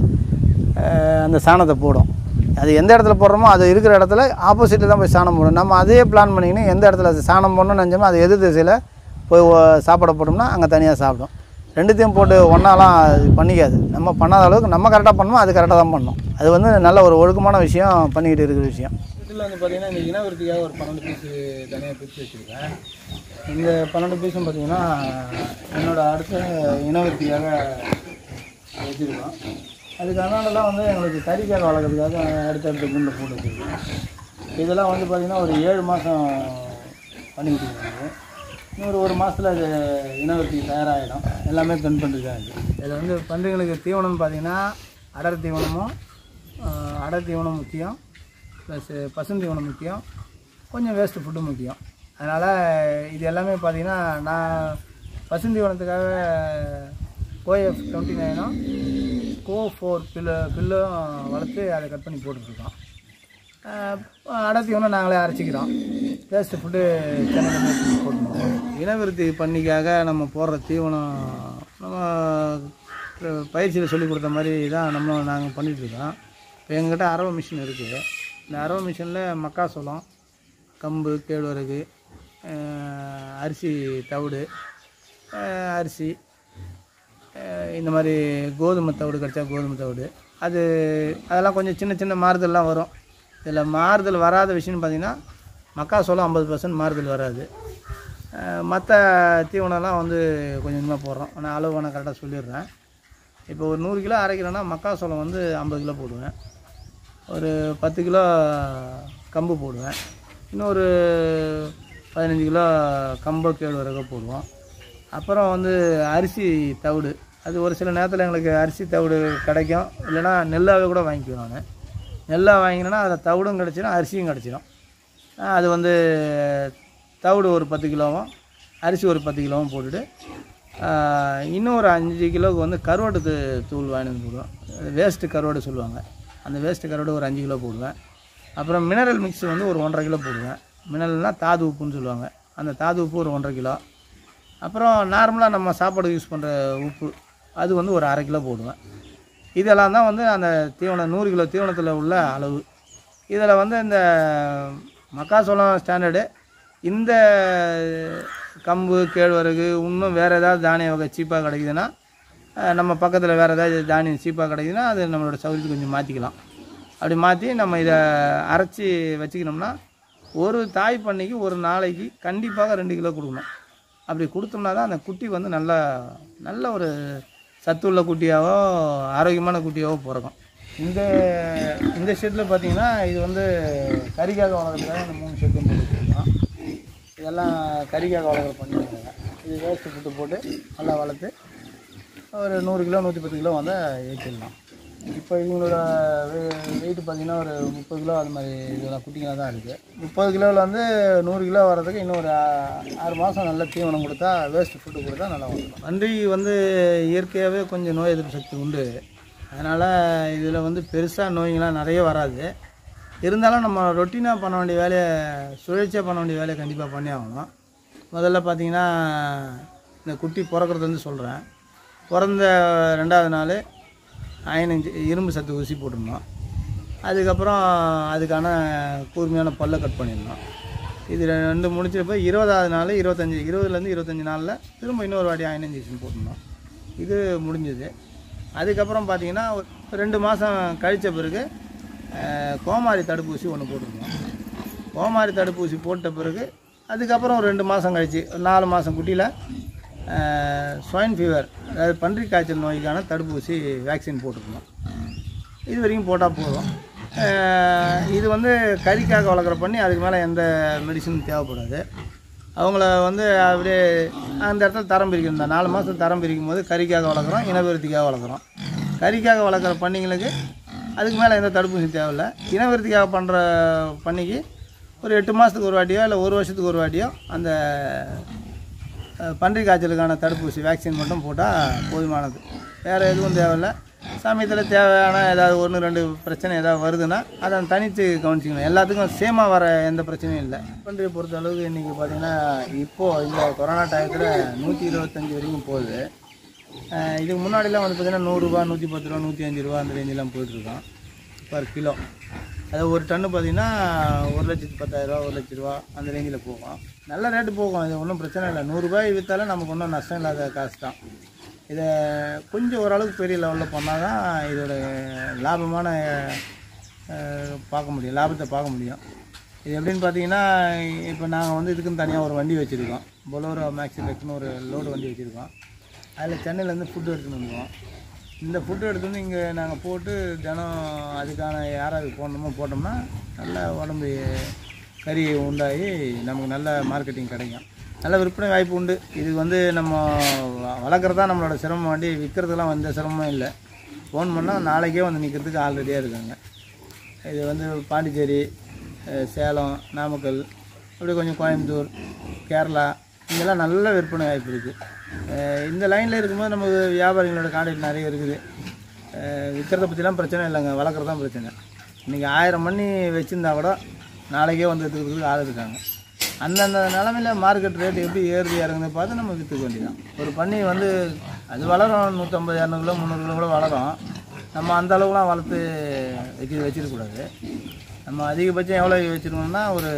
S2: அந்த சாணத்தை போடும். அது எந்த இடத்துல போடுறோமோ அது இருக்கிற இடத்துல ஆப்போசிட்டில் தான் போய் சாணம் போடும். நம்ம அதே பிளான் பண்ணிக்கின்னு எந்த இடத்துல சாணம் போடணும்னு நினச்சோமோ அது எதிர் திசையில் போய் சாப்பாடை போட்டோம்னா அங்கே தனியாக சாப்பிடும். 2த்தையும் போட்டு ஒன்றாலாம் அது பண்ணிக்காது. நம்ம பண்ணாத அளவுக்கு நம்ம கரெக்டாக பண்ணோமோ அது கரெக்டாக தான் பண்ணணும். அது வந்து நல்ல ஒரு ஒழுக்கமான விஷயம், பண்ணிக்கிட்டு இருக்கிற விஷயம்.
S3: இதில் வந்து பார்த்திங்கன்னா இந்த இனவிருத்தியாக ஒரு 12 பீஸு தனியாக பிரித்து வச்சுருக்கேன். இந்த 12 பீஸும் பார்த்திங்கன்னா என்னோடய அடுத்த இனவிருத்தியாக வச்சுருக்கோம். அதுக்கு அதனாலலாம் வந்து எங்களுக்கு கறிக்காக வளர்க்குறதுக்காக அடுத்தடுத்த குண்டில் போட்டு வச்சுருக்கோம். இதெல்லாம் வந்து பார்த்திங்கன்னா ஒரு 7 மாதம் பண்ணிக்கிட்டு இருக்காங்க. இன்னொரு 1 மாதத்தில் அது இனவிருத்தி தயாராகிடும். எல்லாமே பெண் பன்றி தான் இருக்குது. இதில் வந்து பன்றிகளுக்கு தீவனம்னு பார்த்திங்கன்னா அடர் தீவனமும் அடர் தீவனம் முக்கியம், ப்ளஸ் பசுந்தீவனம் முக்கியம், கொஞ்சம் வேஸ்ட்டு ஃபுட்டு முக்கியம். அதனால் இது எல்லாமே பார்த்திங்கன்னா நான் பசுந்தீவனத்துக்காக கோஎஃப் 29ம் கோ4 பில்லும் வளர்த்து அதை கட் பண்ணி போட்டுட்ருக்கோம். அடர்த்தீவனம் நாங்களே அரைச்சிக்கிறோம். வேஸ்ட்டு ஃபுட்டு சென்னை போட்டுருவோம். இனவிருத்தி பண்ணிக்காக நம்ம போடுற தீவனம் நம்ம பயிற்சியில் சொல்லி கொடுத்த மாதிரி தான் நாங்கள் பண்ணிகிட்ருக்கோம். இப்போ எங்கள்கிட்ட அரவை மிஷின் இருக்குது. இந்த அரவை மிஷினில் மக்காசோளம், கம்பு, கேழ்வரகு, அரிசி தவிடு, அரிசி, இந்த மாதிரி கோதுமை தவிடு கிடச்சா கோதுமை தவிடு, அதெல்லாம் கொஞ்சம் சின்ன சின்ன மாறுதல்லாம் வரும். இதில் மாறுதல் வராத விஷயம்னு பார்த்திங்கன்னா மக்காசோளம் 50% மாறுதல் வராது. மற்ற தீவனம்லாம் வந்து கொஞ்சம் கொஞ்சமாக போடுறோம். ஆனால் அளவு நான் கரெக்டாக சொல்லிடுறேன். இப்போ ஒரு 100 கிலோ அரைக்கிறேன்னா மக்காசோளம் வந்து 50 கிலோ போடுவேன். ஒரு 10 கிலோ கம்பு போடுவேன். இன்னொரு 15 கிலோ கம்பு கேழ்வரகு போடுவோம். அப்புறம் வந்து அரிசி தவிடு, அது ஒரு சில நேரத்தில் எங்களுக்கு அரிசி தவிடு கிடைக்கும், இல்லைனா நெல்லாவே கூட வாங்கிக்குவேன். நான் நெல்லாக வாங்கினேன்னா அதில் தவிடும் கிடச்சிடும், அரிசியும் கிடச்சிடும். அது வந்து தவிடு ஒரு 10 கிலோவும் அரிசி ஒரு 10 கிலோவும் போட்டுட்டு இன்னும் ஒரு 5 கிலோவுக்கு வந்து கருவாட்டு தூள் வாங்கி வந்து போடுவேன். வேஸ்ட்டு கருவாடு சொல்லுவாங்க, அந்த வேஸ்ட்டு கருவாடு ஒரு 5 கிலோ போடுவேன். அப்புறம் மினரல் மிக்ஸ் வந்து ஒரு 1.5 கிலோ போடுவேன். மினரல்னால் தாது உப்புன்னு சொல்லுவாங்க, அந்த தாது உப்பு ஒரு 1.5 கிலோ. அப்புறம் நார்மலாக நம்ம சாப்பாடு யூஸ் பண்ணுற உப்பு அது வந்து ஒரு 1/2 கிலோ போடுவேன். இதெல்லாம் தான் வந்து அந்த தீவனம் 100 கிலோ தீவனத்தில் உள்ள அளவு. இதில் வந்து இந்த மக்காசோளம் ஸ்டாண்டர்டு, இந்த கம்பு கேழ்வரகு இன்னும் வேறு ஏதாவது தானிய வகை சீப்பாக கிடைக்குதுன்னா, நம்ம பக்கத்தில் வேறு ஏதாவது தானியம் சீப்பாக கிடைக்குதுன்னா அது நம்மளோட சௌகரியத்துக்கு கொஞ்சம் மாற்றிக்கலாம். அப்படி மாற்றி நம்ம இதை அரைச்சி வச்சுக்கணும்னா ஒரு தாய் பண்ணைக்கு ஒரு நாளைக்கு கண்டிப்பாக 2 கிலோ கொடுக்கணும். அப்படி கொடுத்தோம்னா தான் அந்த குட்டி வந்து நல்ல ஒரு சத்துள்ள குட்டியாவோ ஆரோக்கியமான குட்டியாவோ பிறக்கும். இந்த ஷெட்டில் பார்த்திங்கன்னா இது வந்து கறிக்காக வளர்க்குறதுக்காக இந்த 3 ஷெட்டும் போட்டு வச்சுருக்கோம். இதெல்லாம் கறிக்காக வளர்க்குற பண்ணிடுறாங்க. இது வேஸ்ட்டு ஃபுட்டு போட்டு நல்லா வளர்த்து ஒரு 100 கிலோ 110 கிலோ வந்து ஏற்றிடலாம். இப்போ இவங்களோட வெயிட் பார்த்திங்கன்னா ஒரு 30 கிலோ அது மாதிரி இதெல்லாம் குட்டிங்களாக தான் இருக்குது. 30 கிலோவில் வந்து 100 கிலோ வர்றதுக்கு இன்னும் ஒரு 6 மாதம் நல்ல தீவனம் கொடுத்தா, வேஸ்ட் ஃபுட்டு கொடுத்தா நல்லா வரும். பன்றி வந்து இயற்கையாகவே கொஞ்சம் நோய் எதிர்ப்பு சக்தி உண்டு. அதனால் இதில் வந்து பெருசாக நோய்கள்லாம் நிறைய வராது. இருந்தாலும் நம்ம ரொட்டீனாக பண்ண வேண்டிய வேலையை, சுழற்சியாக பண்ண வேண்டிய வேலையை கண்டிப்பாக பண்ணி ஆகணும். முதல்ல பார்த்திங்கன்னா இந்த குட்டி பிறக்கிறது வந்து சொல்கிறேன். பிறந்த 2வது நாள் அயன் இரும்பு சத்து ஊசி போட்டுடணும். அதுக்கப்புறம் அதுக்கான கூர்மையான பல்லை கட் பண்ணிடணும். இது 2 முடிச்சப்போ 20வது நாள் 20லேருந்து 25 நாளில் திரும்ப இன்னொரு வாட்டி அயன் இன்ஜெக்ஷன் போட்டுடணும். இது முடிஞ்சது. அதுக்கப்புறம் பார்த்திங்கன்னா 2 மாதம் கழித்த பிறகு கோமாரி தடுப்பூசி ஒன்று போட்டுருந்தோம். கோமாரி தடுப்பூசி போட்ட பிறகு அதுக்கப்புறம் ஒரு 2 மாதம் கழித்து 4 மாதம் குட்டியில் ஸ்வைன் ஃபீவர், அதாவது பன்றி காய்ச்சல் நோய்க்கான தடுப்பூசி வேக்சின் போட்டுருந்தோம். இது வரைக்கும் போட்டால் போதும். இது வந்து கறிக்காக வளர்க்குற பண்ணி அதுக்கு மேலே எந்த மெடிசனும் தேவைப்படாது. அவங்கள வந்து அப்படியே அந்த இடத்துல தரம் பிரிக்கணும். இந்த 4 மாதம் தரம் பிரிக்கும் போது கறிக்காக வளர்க்குறோம், இனவிருத்திக்காக வளர்க்குறோம். கறிக்காக வளர்க்குற பண்ணிங்களுக்கு அதுக்கு மேலே எந்த தடுப்பூசி தேவையில்லை. இனவிருத்திக்காக பண்ணுற பண்ணிக்கு ஒரு 8 மாதத்துக்கு ஒரு வாட்டியோ இல்லை 1 வருஷத்துக்கு ஒரு வாட்டியோ அந்த பன்றி காய்ச்சலுக்கான தடுப்பூசி வேக்சின் மட்டும் போட்டால் போதுமானது. வேறு எதுவும் தேவையில்லை. சமயத்தில் தேவையான ஏதாவது 1-2 பிரச்சனை ஏதாவது வருதுன்னா அதை தனித்து கவனிச்சிக்கணும். எல்லாத்துக்கும் சேமாக வர எந்த பிரச்சனையும் இல்லை. பன்றியை பொறுத்த அளவுக்கு இன்றைக்கி பார்த்திங்கன்னா இப்போது இந்த கொரோனா டயத்தில் 125 வரைக்கும் போகுது. இதுக்கு முன்னாடிலாம் வந்து பார்த்திங்கன்னா 100 ரூபா, 110 ரூபா, 105 ரூபா அந்த ரேஞ்செலாம் போயிட்டுருக்கோம் பர் கிலோ. அது ஒரு டன்னு பார்த்திங்கன்னா 1,10,000 1 லட்ச ரூபா அந்த ரேஞ்சில் போகும். நல்ல ரேட்டு போகும். இது ஒன்றும் பிரச்சனை இல்லை. 100 ரூபாய் விற்றாலும் நமக்கு ஒன்றும் நஷ்டம் இல்லாத காசு தான். இதை கொஞ்சம் ஓரளவுக்கு பெரிய லெவலில் பண்ணால் தான் இதோட லாபமான பார்க்க முடியும், லாபத்தை பார்க்க முடியும். இது எப்படின்னு பார்த்தீங்கன்னா, இப்போ நாங்கள் வந்து இதுக்குன்னு தனியாக ஒரு வண்டி வச்சுருக்கோம். பொலோரோ மேக்ஸி பெக்னு ஒரு லோடு வண்டி வச்சுருக்கோம். அதில் சென்னையிலேருந்து ஃபுட்டு எடுத்துன்னு வந்துடுவோம். இந்த ஃபுட்டு எடுத்து வந்து இங்கே நாங்கள் போட்டு தினம் அதுக்கான யாராவது போடணுமோ போட்டோம்னா நல்ல உடம்பு கறி உண்டாகி நமக்கு நல்ல மார்க்கெட்டிங் கிடைக்கும். நல்ல விற்பனை வாய்ப்பு உண்டு. இது வந்து நம்ம வளர்க்குறதா நம்மளோட சிரமம், வண்டி விற்கிறதுலாம் எந்த சிரமமும் இல்லை. ஃபோன் பண்ணால் நாளைக்கே வந்து நிற்கிறதுக்கு ஆல்ரெடியாக இருக்காங்க. இது வந்து பாண்டிச்சேரி, சேலம், நாமக்கல், அப்படி கொஞ்சம் கோயம்புத்தூர், கேரளா, இங்கெல்லாம் நல்ல விற்பனை வாய்ப்பு இருக்குது. இந்த லைனில் இருக்கும்போது நமக்கு வியாபாரிகளோட கான்டாக்ட் நிறைய இருக்குது. விற்கிறத பற்றிலாம் பிரச்சனை இல்லைங்க, வளர்க்குறது தான் பிரச்சனை. இன்றைக்கி 1000 மணி வச்சுருந்தா கூட நாளைக்கே வந்து எடுத்துக்கிறதுக்கு ஆள் இருக்காங்க. அந்தந்த நிலமையில் மார்க்கெட் ரேட்டு எப்படி ஏறுது இறங்குது பார்த்து நம்ம விற்றுக்க வேண்டியதான். ஒரு பண்ணி வந்து அது வளரும், 150, 200 கிலோ, 300 கிலோ கூட வளரும். நம்ம அந்த அளவுலாம் வளர்த்து வச்சிருக்கக்கூடாது. நம்ம அதிகபட்சம் எவ்வளோ வச்சுருக்கோம்னா ஒரு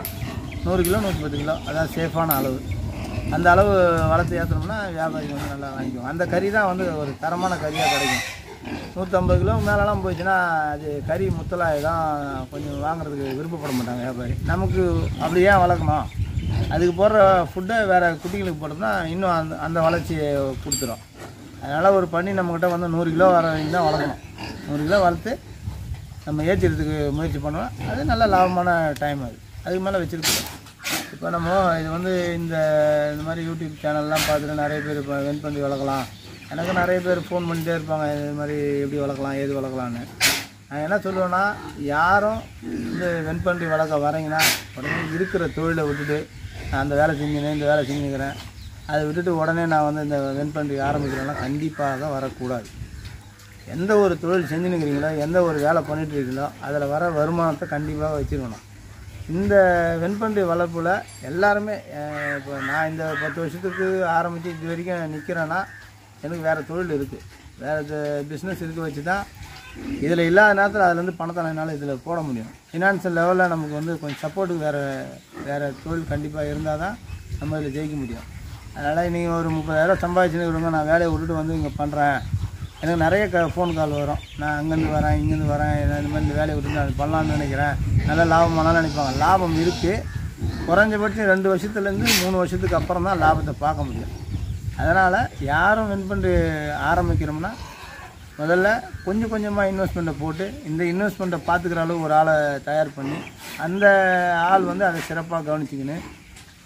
S3: 100 கிலோ, 110 கிலோ, அதான் சேஃபான அளவு. அந்த அளவு வளர்த்து ஏற்றணும்னா வியாபாரிகள் வந்து நல்லா வாங்கிக்குவோம். அந்த கறி தான் வந்து ஒரு தரமான கறியாக கிடைக்கும். 150 கிலோ மேலெலாம் போயிடுச்சுன்னா அது கறி முத்தலாகி தான் கொஞ்சம் வாங்குறதுக்கு விருப்பப்பட மாட்டாங்க வியாபாரி. நமக்கு அப்படி ஏன் வளர்க்கணும், அதுக்கு போடுற ஃபுட்டை வேறு குட்டிகளுக்கு போட்டோம்னா இன்னும் அந்த வளர்ச்சியை கொடுத்துரும். அதனால் ஒரு பண்ணி நம்மக்கிட்ட வந்து 100 கிலோ வர வரைக்கும் தான் வளர்க்கணும். 100 கிலோ வளர்த்து நம்ம ஏற்றிறதுக்கு முயற்சி பண்ணுவோம். அது நல்ல லாபமான டைம். அதுக்கு மேலே வச்சுருக்கோம். இப்போ நம்ம இது வந்து இந்த மாதிரி யூடியூப் சேனல்லாம் பார்த்துட்டு நிறைய பேர் இப்போ வெண்பன்றி வளர்க்கலாம், எனக்கு நிறைய பேர் ஃபோன் பண்ணிகிட்டே இருப்பாங்க, இது மாதிரி எப்படி வளர்க்கலாம், ஏது வளர்க்கலான்னு. நான் என்ன சொல்லுவேன்னா, யாரும் இந்த வெண்பன்றி வளர்க்க வரீங்கன்னா உடனே இருக்கிற தொழிலை விட்டுட்டு நான் அந்த வேலை செஞ்சுனேன், இந்த வேலை செஞ்சுக்கிறேன், அதை விட்டுட்டு உடனே நான் வந்து இந்த வெண்பன்றி ஆரம்பிக்கிறேன்னா கண்டிப்பாக வரக்கூடாது. எந்த ஒரு தொழில் செஞ்சுன்னுக்கிறீங்களோ, எந்த ஒரு வேலை பண்ணிகிட்டு இருக்கீங்களோ அதில் வர வருமானத்தை கண்டிப்பாக வச்சுருக்கணும். இந்த வெண்பன்றி வளர்ப்பில் எல்லாருமே, இப்போ நான் இந்த 10 வருஷத்துக்கு ஆரம்பித்து இது வரைக்கும் நிற்கிறேன்னா எனக்கு வேறு தொழில் இருக்குது, வேறு பிஸ்னஸ் இருக்க வச்சு தான் இதில் இல்லாத நேரத்தில் அதுலேருந்து பணத்தை என்னால் இதில் போட முடியும். ஃபினான்ஷியல் லெவலில் நமக்கு வந்து கொஞ்சம் சப்போர்ட்டுக்கு வேறு தொழில் கண்டிப்பாக இருந்தால் தான் நம்ம இதில் ஜெயிக்க முடியும். அதனால் நீங்கள் ஒரு 30,000 சம்பாதிச்சுன்னு விடுங்க, நான் வேலையை விட்டுட்டு வந்து இங்கே பண்ணுறேன், எனக்கு நிறைய ஃபோன் கால் வரும், நான் அங்கேருந்து வரேன், இங்கேருந்து வரேன், இந்த மாதிரி இந்த வேலையை விட்டு நான் பண்ணலான்னு நினைக்கிறேன், நல்ல லாபமானாலும் நினைப்பாங்க. லாபம் இருக்குது. குறைஞ்சபட்சம் 2 வருஷத்துலேருந்து 3 வருஷத்துக்கு அப்புறம் தான் லாபத்தை பார்க்க முடியும். அதனால் யாரும் வெண்பன்றி ஆரம்பிக்கிறோம்னா முதல்ல கொஞ்சம் கொஞ்சமாக இன்வெஸ்ட்மெண்ட்டை போட்டு இந்த இன்வெஸ்ட்மெண்ட்டை பார்த்துக்கிற அளவு ஒரு ஆளை தயார் பண்ணி அந்த ஆள் வந்து அதை சிறப்பாக கவனிச்சிக்கின்னு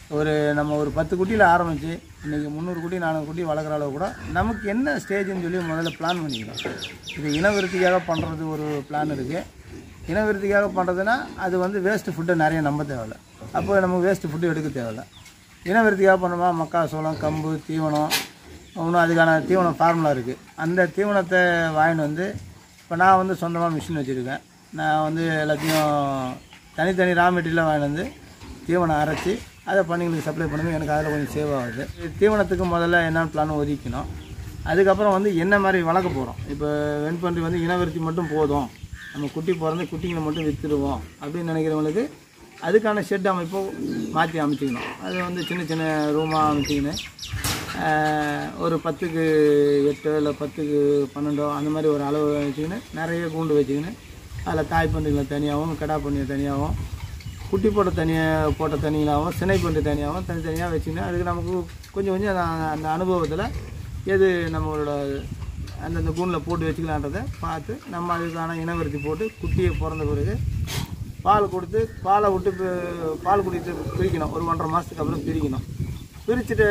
S3: நம்ம ஒரு 10 குட்டியில் ஆரம்பித்து இன்றைக்கி 300 குட்டி 400 குட்டி வளர்க்குற அளவு கூட நமக்கு என்ன ஸ்டேஜ்னு சொல்லி முதல்ல பிளான் பண்ணிக்கணும். இது இனவிருத்திக்காக பண்ணுறது ஒரு பிளான் இருக்குது. இனவிருத்திக்காக பண்ணுறதுன்னா அது வந்து வேஸ்ட்டு ஃபுட்டை நிறைய நம்ப தேவையில்லை. அப்போ நம்ம வேஸ்ட்டு ஃபுட்டு எடுக்க தேவையில்லை. இனவிருத்திக்காக பண்ணுறோமா மக்காசோளம் கம்பு தீவனம் இன்னும் அதுக்கான தீவனம் ஃபார்முலா இருக்குது. அந்த தீவனத்தை வாங்கிட்டு வந்து இப்போ நான் வந்து சொந்தமாக மிஷின் வச்சுருக்கேன். நான் வந்து எல்லாத்தையும் தனித்தனி ரா மெட்டீரியலாக வாங்கிட்டு வந்து தீவனம் அரைச்சி அதை பண்ணிங்களுக்கு சப்ளை பண்ணுங்க. எனக்கு அதில் கொஞ்சம் சேவ் ஆகுது. தீவனத்துக்கு முதல்ல என்னென்ன பிளான் ஒதுக்கணும். அதுக்கப்புறம் வந்து என்ன மாதிரி வளர்க்க போகிறோம். இப்போ வெண்பன்றி வந்து இனவிருத்தி மட்டும் போதும், நம்ம குட்டி பிறந்து குட்டிங்களை மட்டும் விற்றுடுவோம் அப்படின்னு நினைக்கிறவங்களுக்கு அதுக்கான ஷெட் அமைப்போ மாற்றி அமைச்சிக்கணும். அது வந்து சின்ன சின்ன ரூமாக அமைச்சிக்கின்னு ஒரு 10க்கு 8 இல்லை 10க்கு 12 அந்த மாதிரி ஒரு அளவு வச்சுக்கின்னு நிறைய கூண்டு வச்சுக்கின்னு அதில் தாய் பன்றிகளை தனியாகவும் கடா பன்றியை தனியாகவும் குட்டி போட்ட தனியாகவும் சினை பன்றி தனியாகவும் தனித்தனியாக வச்சுக்கின்னு அதுக்கு நமக்கு கொஞ்சம் கொஞ்சம் அந்த அனுபவத்தில் எது நம்மளோட அந்தந்த கூண்டில் போட்டு வச்சுக்கலான்றதை பார்த்து நம்ம அதுக்கான இனவிருத்தி போட்டு குட்டியை பிறந்த பிறகு பால் கொடுத்து பாலை விட்டு பால் குடித்து பிரிக்கணும். ஒரு 1.5 மாதத்துக்கு அப்புறம் பிரிக்கணும். பிரிச்சுட்டு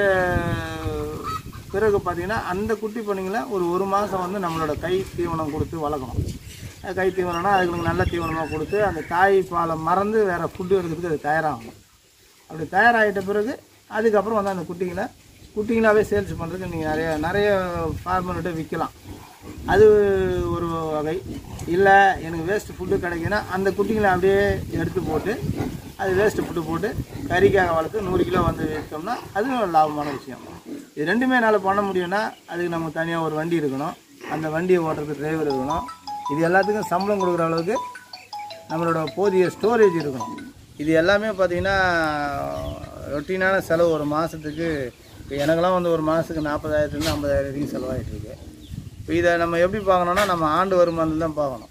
S3: பிறகு பார்த்திங்கன்னா அந்த குட்டி பண்ணிங்கள ஒரு மாதம் வந்து நம்மளோட கை தீவனம் கொடுத்து வளர்க்கணும். கை தீவனம்னா அதுக்கு நல்ல தீவனமாக கொடுத்து அந்த தாய் பாலை மறந்து வேறு ஃபுட்டு எடுக்கிறதுக்கு அது தயாராகணும். அப்படி தயாராகிட்ட பிறகு அதுக்கப்புறம் வந்து அந்த குட்டிங்களாகவே சேல்ஸ் பண்ணுறதுக்கு நீங்கள் நிறைய ஃபார்மர்கிட்ட விற்கலாம். அது ஒரு வகை. இல்லை எனக்கு வேஸ்ட்டு ஃபுட்டு கிடைக்குன்னா அந்த குட்டிங்களை அப்படியே எடுத்து போட்டு அது வேஸ்ட்டு ஃபுட்டு போட்டு கறிக்காக வளர்த்து 100 கிலோ வந்து விற்றோம்னா அதுவும் ஒரு லாபமான விஷயம். இது ரெண்டுமே என்னால் பண்ண முடியும்னா அதுக்கு நம்ம தனியாக ஒரு வண்டி இருக்கணும். அந்த வண்டியை ஓட்டுறதுக்கு டிரைவர் இருக்கணும். இது எல்லாத்துக்கும் சம்பளம் கொடுக்குற அளவுக்கு நம்மளோட போதிய ஸ்டோரேஜ் இருக்கணும். இது எல்லாமே பார்த்திங்கன்னா ரொட்டீனான செலவு. ஒரு மாதத்துக்கு இப்போ எனக்கெல்லாம் வந்து ஒரு மாதத்துக்கு 40,000 50,000 செலவாகிட்டுருக்கு. இப்போ இதை நம்ம எப்படி பார்க்கணுன்னா நம்ம ஆண்டு வருமானத்தில் தான் பார்க்கணும்.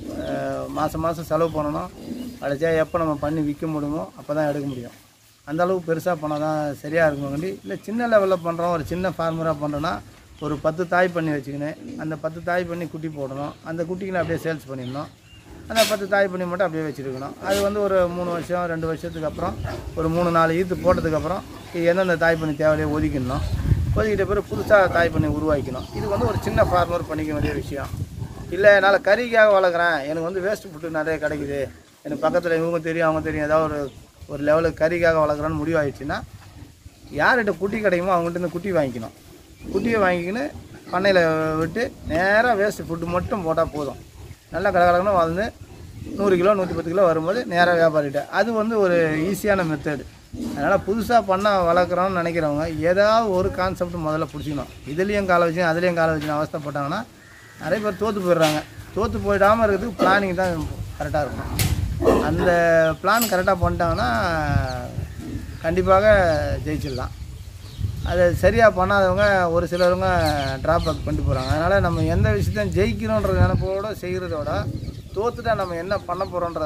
S3: மாதம் செலவு பண்ணணும். அடைச்சா எப்போ நம்ம பண்ணி விற்க முடியுமோ அப்போ தான் எடுக்க முடியும். அந்தளவுக்கு பெருசாக பண்ணால் தான் சரியாக இருக்கும். வேண்டி இல்லை சின்ன லெவலில் பண்ணுறோம், ஒரு சின்ன ஃபார்மராக பண்ணுறோன்னா ஒரு 10 தாய் பண்ணி வச்சுக்கினேன். அந்த 10 தாய் பண்ணி குட்டி போடணும். அந்த குட்டிகளை அப்படியே சேல்ஸ் பண்ணிடணும். அந்த 10 தாய் பண்ணி மட்டும் அப்படியே வச்சுருக்கணும். அது வந்து ஒரு 3 வருஷம் 2 வருஷத்துக்கு அப்புறம் ஒரு 3-4 ஈத்து போட்டதுக்கப்புறம் எந்தெந்த தாய் பண்ணி தேவையில்லையோ ஒதுக்கிடணும். ஒதுக்கிட்ட பிறகு புதுசாக தாய் பண்ணி உருவாக்கிக்கணும். இது வந்து ஒரு சின்ன ஃபார்மர் பண்ணிக்க வேண்டிய விஷயம். இல்லை என்னால் கறிக்காக வளர்க்குறேன், எனக்கு வந்து வேஸ்ட்டு ஃபுட்டு நிறைய கிடைக்குது, எனக்கு பக்கத்தில் இவங்க தெரியும் அவங்க தெரியும், ஏதாவது ஒரு லெவலுக்கு கறிக்காக வளர்க்குறான்னு முடிவாகிடுச்சுன்னா யார்கிட்ட குட்டி கிடைக்குமோ அவங்கள்ட்ட குட்டி வாங்கிக்கணும். குட்டியை வாங்கிக்கின்னு பண்ணையில் விட்டு நேராக வேஸ்ட்டு ஃபுட்டு மட்டும் போட்டால் போதும். நல்லா கடகடன்னு வளர்ந்து 100 கிலோ 110 கிலோ வரும்போது நேராக வியாபாரிகிட்ட. அது வந்து ஒரு ஈஸியான மெத்தடு. அதனால் புதுசாக வளர்க்குறோன்னு நினைக்கிறவங்க ஏதாவது ஒரு கான்செப்ட் முதல்ல பிடிச்சிக்கணும். இதுலேயும் காலை வச்சு அதுலேயும் காலை வச்சு அவஸ்தைப்பட்டாங்கன்னா நிறைய பேர் தோற்று போயிடுறாங்க. தோற்று போயிடாமல் இருக்கிறதுக்கு பிளானிங் தான் கரெக்டாக இருக்கணும். அந்த பிளான் கரெக்டாக பண்ணிட்டாங்கன்னா கண்டிப்பாக ஜெயிச்சிடலாம். அதை சரியாக பண்ணாதவங்க ஒரு சிலவங்க ட்ராபேக் பண்ணிட்டு போகிறாங்க. அதனால் நம்ம எந்த விஷயத்தையும் ஜெயிக்கணுன்ற நினைப்போடு செய்கிறதோட தோற்றுட்டா நம்ம என்ன பண்ண போகிறோன்ற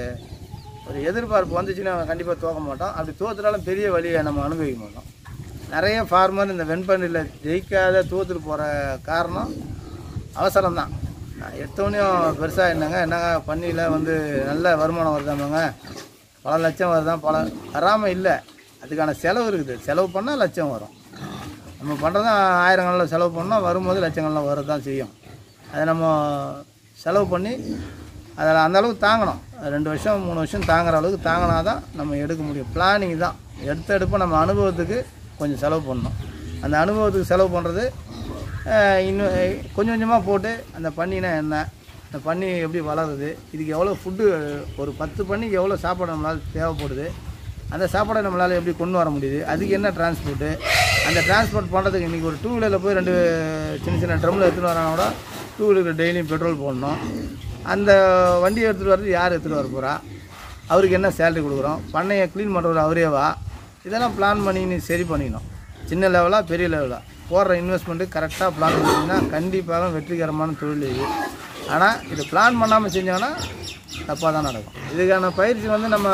S3: ஒரு எதிர்பார்ப்பு வந்துச்சுன்னா கண்டிப்பாக தோக்க மாட்டோம். அப்படி தோற்றுட்டாலும் பெரிய வழியை நம்ம அனுபவிக்க மாட்டோம். நிறைய ஃபார்மர் இந்த வெண்பன்றியில் ஜெயிக்காத தோற்றுட்டு போகிற காரணம் அவசரம்தான். எடுத்தோடனையும் பெருசாக என்னங்க பண்ணியில் வந்து நல்ல வருமானம் வருதாமாங்க, பல லட்சம் வருதான், பல வராமல் இல்லை. அதுக்கான செலவு இருக்குது. செலவு பண்ணால் லட்சம் வரும். நம்ம பண்ணுறது ஆயிரங்களில் செலவு பண்ணால் வரும்போது லட்சங்கள்லாம் வரதான் செய்யும். அதை நம்ம செலவு பண்ணி அதில் அந்தளவுக்கு தாங்கணும். 2 வருஷம் 3 வருஷம் தாங்குற அளவுக்கு தாங்கினா தான் நம்ம எடுக்க முடியும். பிளானிங் தான் எடுப்போ நம்ம அனுபவத்துக்கு கொஞ்சம் செலவு பண்ணணும். அந்த அனுபவத்துக்கு செலவு பண்ணுறது இன்னும் கொஞ்சம் கொஞ்சமாக போட்டு அந்த பண்ணினா என்ன, அந்த பண்ணி எப்படி வளருது, இதுக்கு எவ்வளோ ஃபுட்டு, ஒரு 10 பண்ணிக்கு எவ்வளோ சாப்பாடு நம்மளால் தேவைப்படுது, அந்த சாப்பாடை நம்மளால் எப்படி கொண்டு வர முடியுது, அதுக்கு என்ன டிரான்ஸ்போர்ட்டு, அந்த டிரான்ஸ்போர்ட் பண்ணுறதுக்கு இன்றைக்கி ஒரு 2 வீலரில் போய் 2 சின்ன ட்ரம்மில் எடுத்துகிட்டு வரானா கூட 2 வீலருக்கு டெய்லியும் பெட்ரோல் போடணும். அந்த வண்டியை எடுத்துகிட்டு வர்றது யார் எடுத்துகிட்டு வர போகிறா, அவருக்கு என்ன சேலரி கொடுக்குறோம், பண்ணையை க்ளீன் பண்ணுறவர் அவரேவா, இதெல்லாம் பிளான் பண்ணி நீ சரி பண்ணிக்கணும். சின்ன லெவலாக பெரிய லெவலாக போடுற இன்வெஸ்ட்மெண்ட்டு கரெக்டாக பிளான் பண்ணிங்கன்னா கண்டிப்பாக வெற்றிகரமான தொழில் இது. ஆனால் இது பிளான் பண்ணாமல் செஞ்சோன்னா தப்பாக தான் நடக்கும். இதுக்கான பயிற்சி வந்து நம்ம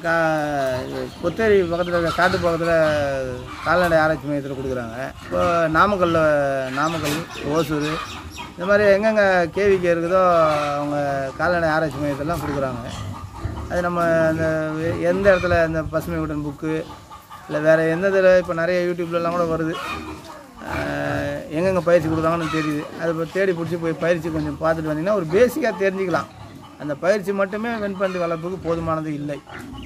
S3: கொத்தேரி பக்கத்தில் இருக்க காட்டு பக்கத்தில் கால்நடை ஆராய்ச்சி மையத்தில் கொடுக்குறாங்க. இப்போ நாமக்கல் ஓசூர் இந்த மாதிரி எங்கெங்கே கேவிகே இருக்குதோ அவங்க கால்நடை ஆராய்ச்சி மையத்திலாம் கொடுக்குறாங்க. அது நம்ம இந்த எந்த இடத்துல இந்த பசுமை உடன் புக்கு இல்லை வேறு எந்த இதில் இப்போ நிறைய யூடியூப்லலாம் கூட வருது, எங்கெங்கே பயிற்சி கொடுக்குறாங்கன்னு தெரியுது. அதை இப்போ தேடி பிடிச்சி போய் பயிற்சி கொஞ்சம் பார்த்துட்டு வந்தீங்கன்னா ஒரு பேசிக்காக தெரிஞ்சுக்கலாம். அந்த பயிற்சி மட்டுமே வெண்பன்றி வளர்ப்புக்கு போதுமானது இல்லை.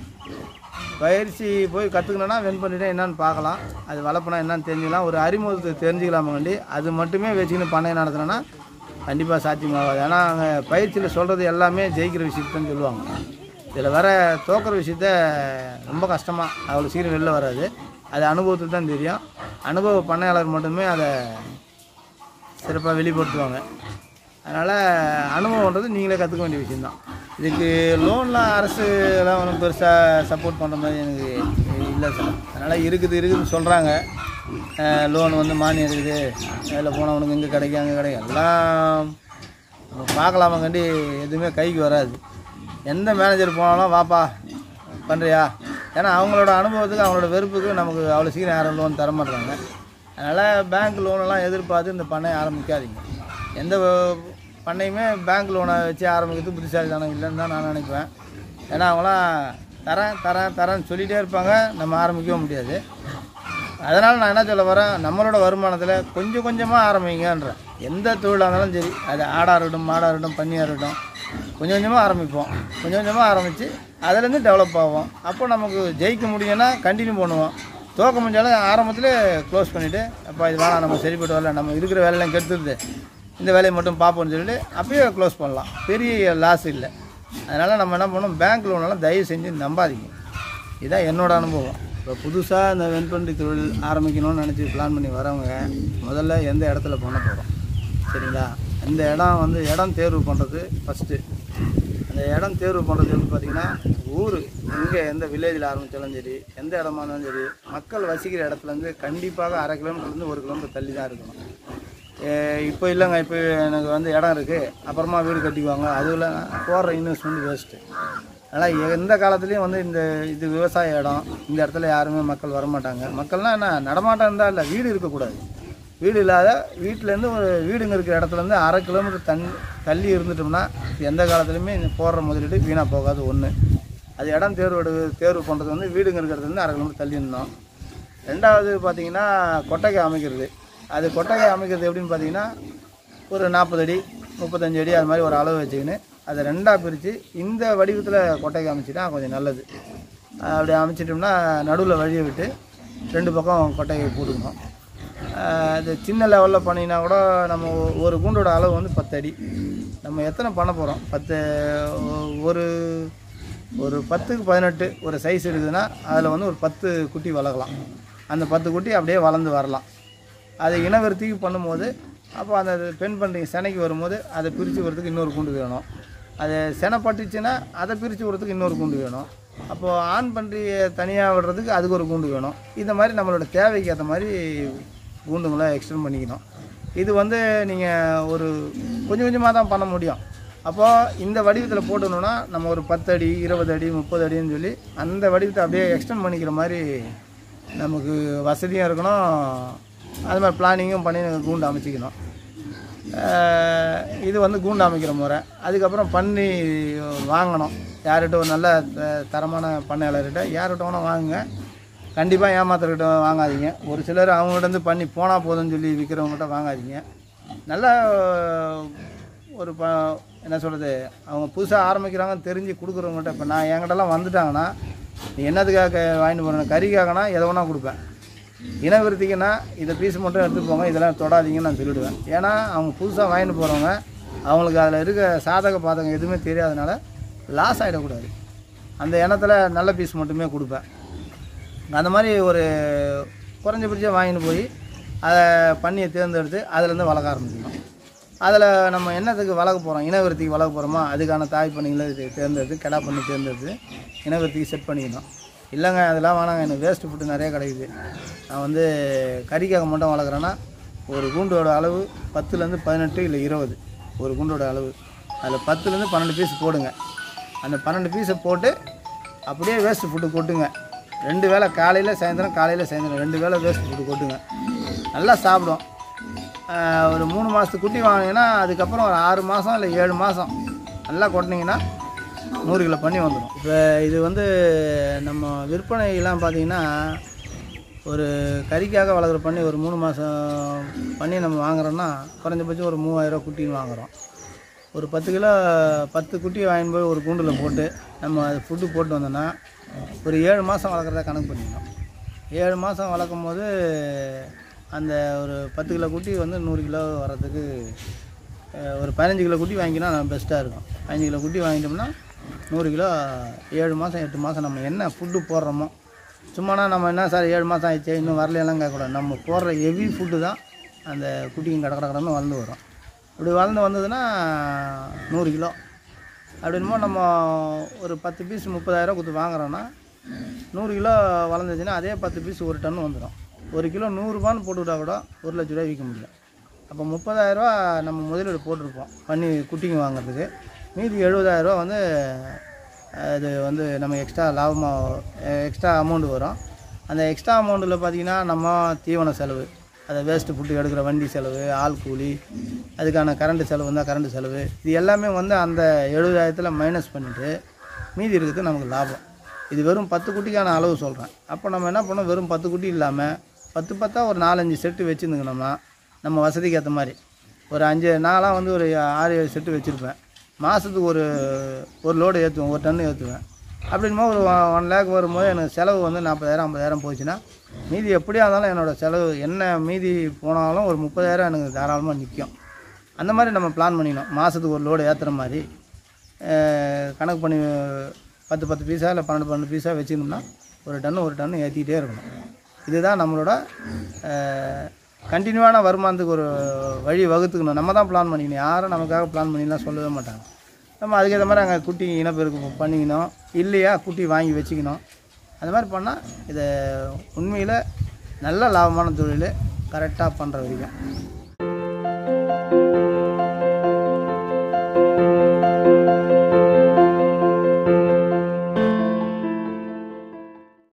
S3: பயிற்சி போய் கற்றுக்கணுன்னா வெண்பன்றினா என்னென்னு பார்க்கலாம், அது வளர்ப்புனா என்னன்னு தெரிஞ்சுக்கலாம், ஒரு அறிமுகத்தை தெரிஞ்சுக்கலாமா வேண்டி அது மட்டுமே வச்சுக்கின்னு பண்ணை நடத்துனோன்னா கண்டிப்பாக சாத்தியமாகாது. ஏன்னா அங்கே பயிற்சியில் சொல்கிறது எல்லாமே ஜெயிக்கிற விஷயத்தான் சொல்லுவாங்க. இதில் வர தோக்கிற விஷயத்த ரொம்ப கஷ்டமாக அவ்வளோ சீக்கிரம் வெளில வராது. அது அனுபவத்துக்கு தான் தெரியும். அனுபவ பண்ணையாளர் மட்டுமே அதை சிறப்பாக வெளிப்படுத்துவாங்க. அதனால் அனுபவம்ன்றது நீங்களே கற்றுக்க வேண்டிய விஷயந்தான். இதுக்கு லோன்லாம் அரசுலாம் ஒன்றும் பெருசாக சப்போர்ட் பண்ணுற மாதிரி எனக்கு இல்லை சார். அதனால் இருக்குதுன்னு சொல்கிறாங்க. லோன் வந்து மானியம் இருக்குது, அதில் போனவனுக்கு இங்கே கிடைக்கும் அங்கே கிடைக்கும் எல்லாம் பார்க்கலாமாங்கண்டி எதுவுமே கைக்கு வராது. எந்த மேனேஜர் போனாலும் வாப்பா பண்ணுறியா, ஏன்னா அவங்களோட அனுபவத்துக்கு அவங்களோட வெறுப்புக்கு நமக்கு அவ்வளோ சீக்கிரம் யாரும் லோன் தர மாட்டாங்க. அதனால் பேங்க் லோனெல்லாம் எதிர்பார்த்து இந்த பண்ணை ஆரம்பிக்காதீங்க. எந்த பண்ணையுமே பேங்க் லோனை வச்சு ஆரம்பிக்கிறது புத்திசாலித்தனம் இல்லைன்னு தான் நான் நினைப்பேன். ஏன்னா அவங்களாம் தரேன்னு சொல்லிகிட்டே இருப்பாங்க, நம்ம ஆரம்பிக்கவும் முடியாது. அதனால் நான் என்ன சொல்ல வரேன், நம்மளோட வருமானத்தில் கொஞ்சம் கொஞ்சமாக ஆரம்பிங்கன்றேன். எந்த தொழிலாக இருந்தாலும் சரி, அது ஆடாக இருக்கட்டும் மாடாக இருக்கட்டும் பன்னியாக இருக்கட்டும், கொஞ்சம் கொஞ்சமாக ஆரம்பிப்போம். கொஞ்சம் கொஞ்சமாக ஆரம்பித்து அதிலேருந்து டெவலப் ஆகும். அப்போ நமக்கு ஜெயிக்க முடியும்னா கண்டினியூ பண்ணுவோம். தோக்க முடிஞ்சாலும் ஆரம்பத்தில் க்ளோஸ் பண்ணிவிட்டு அப்போ இது வேணாம் நம்ம சரிப்பட்டு வரல, நம்ம இருக்கிற வேலையெல்லாம் கெடுத்துருது, இந்த வேலையை மட்டும் பார்ப்போம்னு சொல்லிட்டு அப்பயே க்ளோஸ் பண்ணலாம். பெரிய லாஸ் இல்லை. அதனால் நம்ம என்ன பண்ணோம், பேங்க் லோனெல்லாம் தயவு செஞ்சு நம்பாதீங்க. இதுதான் என்னோடய அனுபவம். இப்போ புதுசாக இந்த வெண்பன்றி தொழில் ஆரம்பிக்கணும்னு நினச்சி பிளான் பண்ணி வரவங்க முதல்ல எந்த இடத்துல பண்ண போகிறோம் சரிங்களா? அந்த இடம் தேர்வு பண்ணுறது ஃபஸ்ட்டு. அந்த இடம் தேர்வு பண்ணுறது எப்படி பார்த்திங்கன்னா, ஊர் எங்கே எந்த வில்லேஜில் ஆரம்பித்தாலும் சரி, எந்த இடமா இருந்தாலும் சரி, மக்கள் வசிக்கிற இடத்துலேருந்து கண்டிப்பாக 1/2 கிலோமீட்டர்லேருந்து 1 கிலோமீட்டர் தள்ளி தான் இருக்கணும். இப்போ இல்லைங்க, இப்போ எனக்கு இடம் இருக்குது அப்புறமா வீடு கட்டிக்குவாங்க, அதில் போடுற இன்வெஸ்ட்மெண்ட் வேஸ்ட்டு. அதனால் எந்த காலத்துலேயும் இது விவசாய இடம், இந்த இடத்துல யாருமே மக்கள் வரமாட்டாங்க. மக்கள்னால் என்ன, நடமாட்டம் இருந்தால் இல்லை, வீடு இருக்கக்கூடாது. வீடு இல்லாத வீட்டிலேருந்து ஒரு வீடுங்க இருக்கிற இடத்துலேருந்து 1/2 கிலோமீட்டர் தள்ளி இருந்துட்டோம்னா எந்த காலத்துலையுமே போடுற முதலீடு வீணாக போகாது. ஒன்று அது இடம் தேர்வு பண்ணுறது வீடுங்க இருக்கிறதுலேருந்து 1/2 கிலோமீட்டர் தள்ளி இருந்தோம். ரெண்டாவது பார்த்திங்கன்னா கொட்டகை அமைக்கிறது. அது கொட்டகை அமைக்கிறது எப்படின்னு பார்த்தீங்கன்னா, ஒரு 40 அடி 35 அடி அது மாதிரி ஒரு அளவு வச்சுக்கின்னு அதை 2ஆக பிரித்து இந்த வடிவத்தில் கொட்டகை அமைச்சிட்டா கொஞ்சம் நல்லது. அப்படி அமைச்சிட்டோம்னா நடுவில் வழியை விட்டு 2 பக்கம் கொட்டகை போட்டுக்கணும். அது சின்ன லெவலில் பண்ணினா கூட நம்ம ஒரு கூண்டோட அளவு 10 அடி. நம்ம எத்தனை பண்ண போகிறோம், ஒரு 10க்கு 18 ஒரு சைஸ் இருக்குதுன்னா அதில் ஒரு 10 குட்டி வளர்க்கலாம். அந்த 10 குட்டி அப்படியே வளர்ந்து வரலாம். அதை இனவருத்திக்கு பண்ணும்போது அப்போ அந்த பெண் பன்றிங்க செனைக்கு வரும்போது அதை பிரித்து வரதுக்கு இன்னொரு கூண்டு வேணும். அது செனை பட்டுச்சுன்னா அதை பிரித்து விடுறதுக்கு இன்னொரு கூண்டு வேணும். அப்போது ஆண் பன்றியை தனியாக விடுறதுக்கு அதுக்கு ஒரு கூண்டு வேணும். இந்த மாதிரி நம்மளோட தேவைக்கு ஏற்ற மாதிரி கூண்டுங்களை எக்ஸ்டெண்ட் பண்ணிக்கணும். இது நீங்கள் ஒரு கொஞ்சம் கொஞ்சமாக தான் பண்ண முடியும். அப்போது இந்த வடிவத்தில் போட்டணுன்னா நம்ம ஒரு 10 அடி 20 அடி 30 அடின்னு சொல்லி அந்த வடிவத்தை அப்படியே எக்ஸ்டெண்ட் பண்ணிக்கிற மாதிரி நமக்கு வசதியாக இருக்கணும். அது மாதிரி பிளானிங்கும் பண்ணி கூண்டு அமைச்சிக்கணும். இது கூண்டு அமைக்கிற முறை. அதுக்கப்புறம் பண்ணி வாங்கணும். யார்கிட்ட ஒரு நல்ல தரமான பண்ணையாளர்கிட்ட யார்கிட்ட வேணால் வாங்குங்க. கண்டிப்பாக ஏமாத்துறக்கிட்ட வாங்காதீங்க. ஒரு சிலர் அவங்ககிட்ட பண்ணி போனால் போதும்னு சொல்லி விற்கிறவங்ககிட்ட வாங்காதீங்க. நல்லா ஒரு என்ன சொல்கிறது, அவங்க புதுசாக ஆரம்பிக்கிறாங்கன்னு தெரிஞ்சு கொடுக்குறவங்ககிட்ட. இப்போ நான் என்கிட்டலாம் வந்துட்டாங்கன்னா, நீ என்னதுக்காக வாங்கிட்டு போகிறேன், கறிக்காகனா எதை வேணால் கொடுப்பேன். இனவிருத்திக்குன்னா இதை பீஸ் மட்டும் எடுத்துகிட்டு போங்க, இதெல்லாம் தொடாதீங்கன்னு நான் சொல்லிவிடுவேன். ஏன்னா அவங்க புதுசாக வாங்கிட்டு போகிறவங்க அவங்களுக்கு அதில் இருக்க சாதக பாதகம் எதுவுமே தெரியாதனால லாஸ் ஆகிடக்கூடாது. அந்த எண்ணத்தில் நல்ல பீஸ் மட்டுமே கொடுப்பேன். அந்த மாதிரி ஒரு குறைஞ்சபட்சம் வாங்கிட்டு போய் அதை பண்ணியை தேர்ந்தெடுத்து அதிலேருந்து வளர்க்க ஆரம்பிக்கணும். அதில் நம்ம என்னத்துக்கு வளர்க்க போகிறோம், இனவிருத்திக்கு வளர்க்க போகிறோமா, அதுக்கான தாய் பண்ணிகளை தேர்ந்தெடுத்து கெடா பண்ணி தேர்ந்தெடுத்து இனவிருத்திக்கு செட் பண்ணிக்கணும். இல்லைங்க அதெல்லாம் வேணாங்க, எனக்கு வேஸ்ட்டு ஃபுட்டு நிறைய கிடைக்குது, நான் கறிக்காக மட்டும் வளர்க்குறேன்னா ஒரு கூண்டோட அளவு 10லேருந்து 18 இல்லை 20 ஒரு கூண்டோட அளவு. அதில் 10லேருந்து 12 பீஸ் போடுங்க. அந்த 12 பீஸை போட்டு அப்படியே வேஸ்ட்டு ஃபுட்டு கொட்டுங்க. 2 வேளை காலையில் சாயந்தரம் 2 வேளை வேஸ்ட்டு ஃபுட்டு கொட்டுங்க. நல்லா சாப்பிடும். ஒரு 3 மாதத்துக்கு குட்டி வாங்கினீங்கன்னா அதுக்கப்புறம் ஒரு 6 மாதம் இல்லை 7 மாதம் நல்லா கொட்டினீங்கன்னா 100 கிலோ பண்ணி வந்துடும். இப்போ இது நம்ம விற்பனைலாம் பார்த்திங்கன்னா ஒரு கறிக்காக வளர்க்குற பண்ணி ஒரு 3 மாதம் பண்ணி நம்ம வாங்குறோன்னா குறைஞ்சபட்சம் ஒரு 3000 குட்டின்னு வாங்குகிறோம். ஒரு 10 கிலோ 10 குட்டி வாங்கிட்டு போய் ஒரு கூண்டில் போட்டு நம்ம அது ஃபுட்டு போட்டு வந்தோன்னா ஒரு 7 மாதம் வளர்க்குறதா கணக்கு பண்ணிக்கணும். 7 மாதம் வளர்க்கும் போது அந்த ஒரு 10 கிலோ குட்டி வந்து 100 கிலோ வர்றதுக்கு ஒரு 15 கிலோ குட்டி வாங்கினா பெஸ்ட்டாக இருக்கும். 15 கிலோ குட்டி வாங்கிட்டோம்னா 100 கிலோ 7 மாதம் 8 மாதம் நம்ம என்ன ஃபுட்டு போடுறோமோ, சும்மானா நம்ம என்ன சார் 7 மாதம் ஆயிடுச்சு இன்னும் வரலையெல்லாம் கேட்கக்கூடாது. நம்ம போடுற ஹெவி ஃபுட்டு தான் அந்த குட்டிங்க கடற்கடன்னு வளர்ந்து வரும். அப்படி வளர்ந்து வந்ததுன்னா 100 கிலோ அப்படின்மோ நம்ம ஒரு 10 பீஸ் 30,000 கொடுத்து வாங்குறோன்னா 100 கிலோ வளர்ந்துச்சுன்னா அதே 10 பீஸ் 1 டன் வந்துடும். 1 கிலோ 100 ரூபான்னு போட்டுவிட்டா கூட 1 லட்ச ரூபா விற்க முடியும். அப்போ 30,000 நம்ம முதலீடு போட்டிருப்போம் பண்ணி குட்டிங்க வாங்குறதுக்கு. மீதி 70,000 வந்து அது வந்து நம்ம எக்ஸ்ட்ரா லாபமாக எக்ஸ்ட்ரா அமௌண்ட் வரும். அந்த எக்ஸ்ட்ரா அமௌண்ட்டில் பார்த்திங்கன்னா நம்ம தீவன செலவு, அதை வேஸ்ட்டு ஃபுட்டு எடுக்கிற வண்டி செலவு, ஆள் கூலி, அதுக்கான கரண்ட்டு செலவு இருந்தால் கரண்ட்டு செலவு, இது எல்லாமே வந்து அந்த 70,000 மைனஸ் பண்ணிவிட்டு மீதி இருக்கிறது நமக்கு லாபம். இது வெறும் 10 குட்டிக்கான அளவு சொல்கிறேன். அப்போ நம்ம என்ன பண்ணோம், வெறும் 10 குட்டி இல்லாமல் 10 ஒரு 4-5 செட்டு வச்சுருந்துக்கணும்னா நம்ம வசதிக்கு ஏற்ற மாதிரி ஒரு 5 நாளாக வந்து ஒரு 6-7 செட்டு வச்சுருப்பேன். மாதத்துக்கு ஒரு லோடு ஏற்றுவேன், 1 டன்னு ஏற்றுவேன். அப்படின்னும் ஒரு 1 லேக் வரும்போது எனக்கு செலவு வந்து 40,000 50,000 போச்சுன்னா மீதி எப்படியா இருந்தாலும் என்னோடய செலவு என்ன மீதி போனாலும் ஒரு 30,000 எனக்கு தாராளமாக நிற்கும். அந்த மாதிரி நம்ம பிளான் பண்ணிக்கணும். மாதத்துக்கு ஒரு லோடு ஏற்றுற மாதிரி கணக்கு பண்ணி 10 பீஸா இல்லை 12 பீஸாக வச்சுக்கணும்னா ஒரு டன்னு ஏற்றிக்கிட்டே இருக்கணும். இதுதான் நம்மளோட கண்டினியூவான வருமானத்துக்கு ஒரு வழி வகுத்துக்கணும். நம்ம தான் பிளான் பண்ணிக்கணும். யாரும் நமக்காக பிளான் பண்ணிலாம் சொல்லவே மாட்டாங்க. நம்ம அதுக்கேற்ற மாதிரி அங்கே குட்டி இனப்பெருக்கு பண்ணிக்கணும், இல்லையா குட்டி வாங்கி வச்சுக்கணும். அந்த மாதிரி பண்ணால் இதை உண்மையில் நல்ல லாபமான தொழில் கரெக்டாக பண்ணுற வரைக்கும்.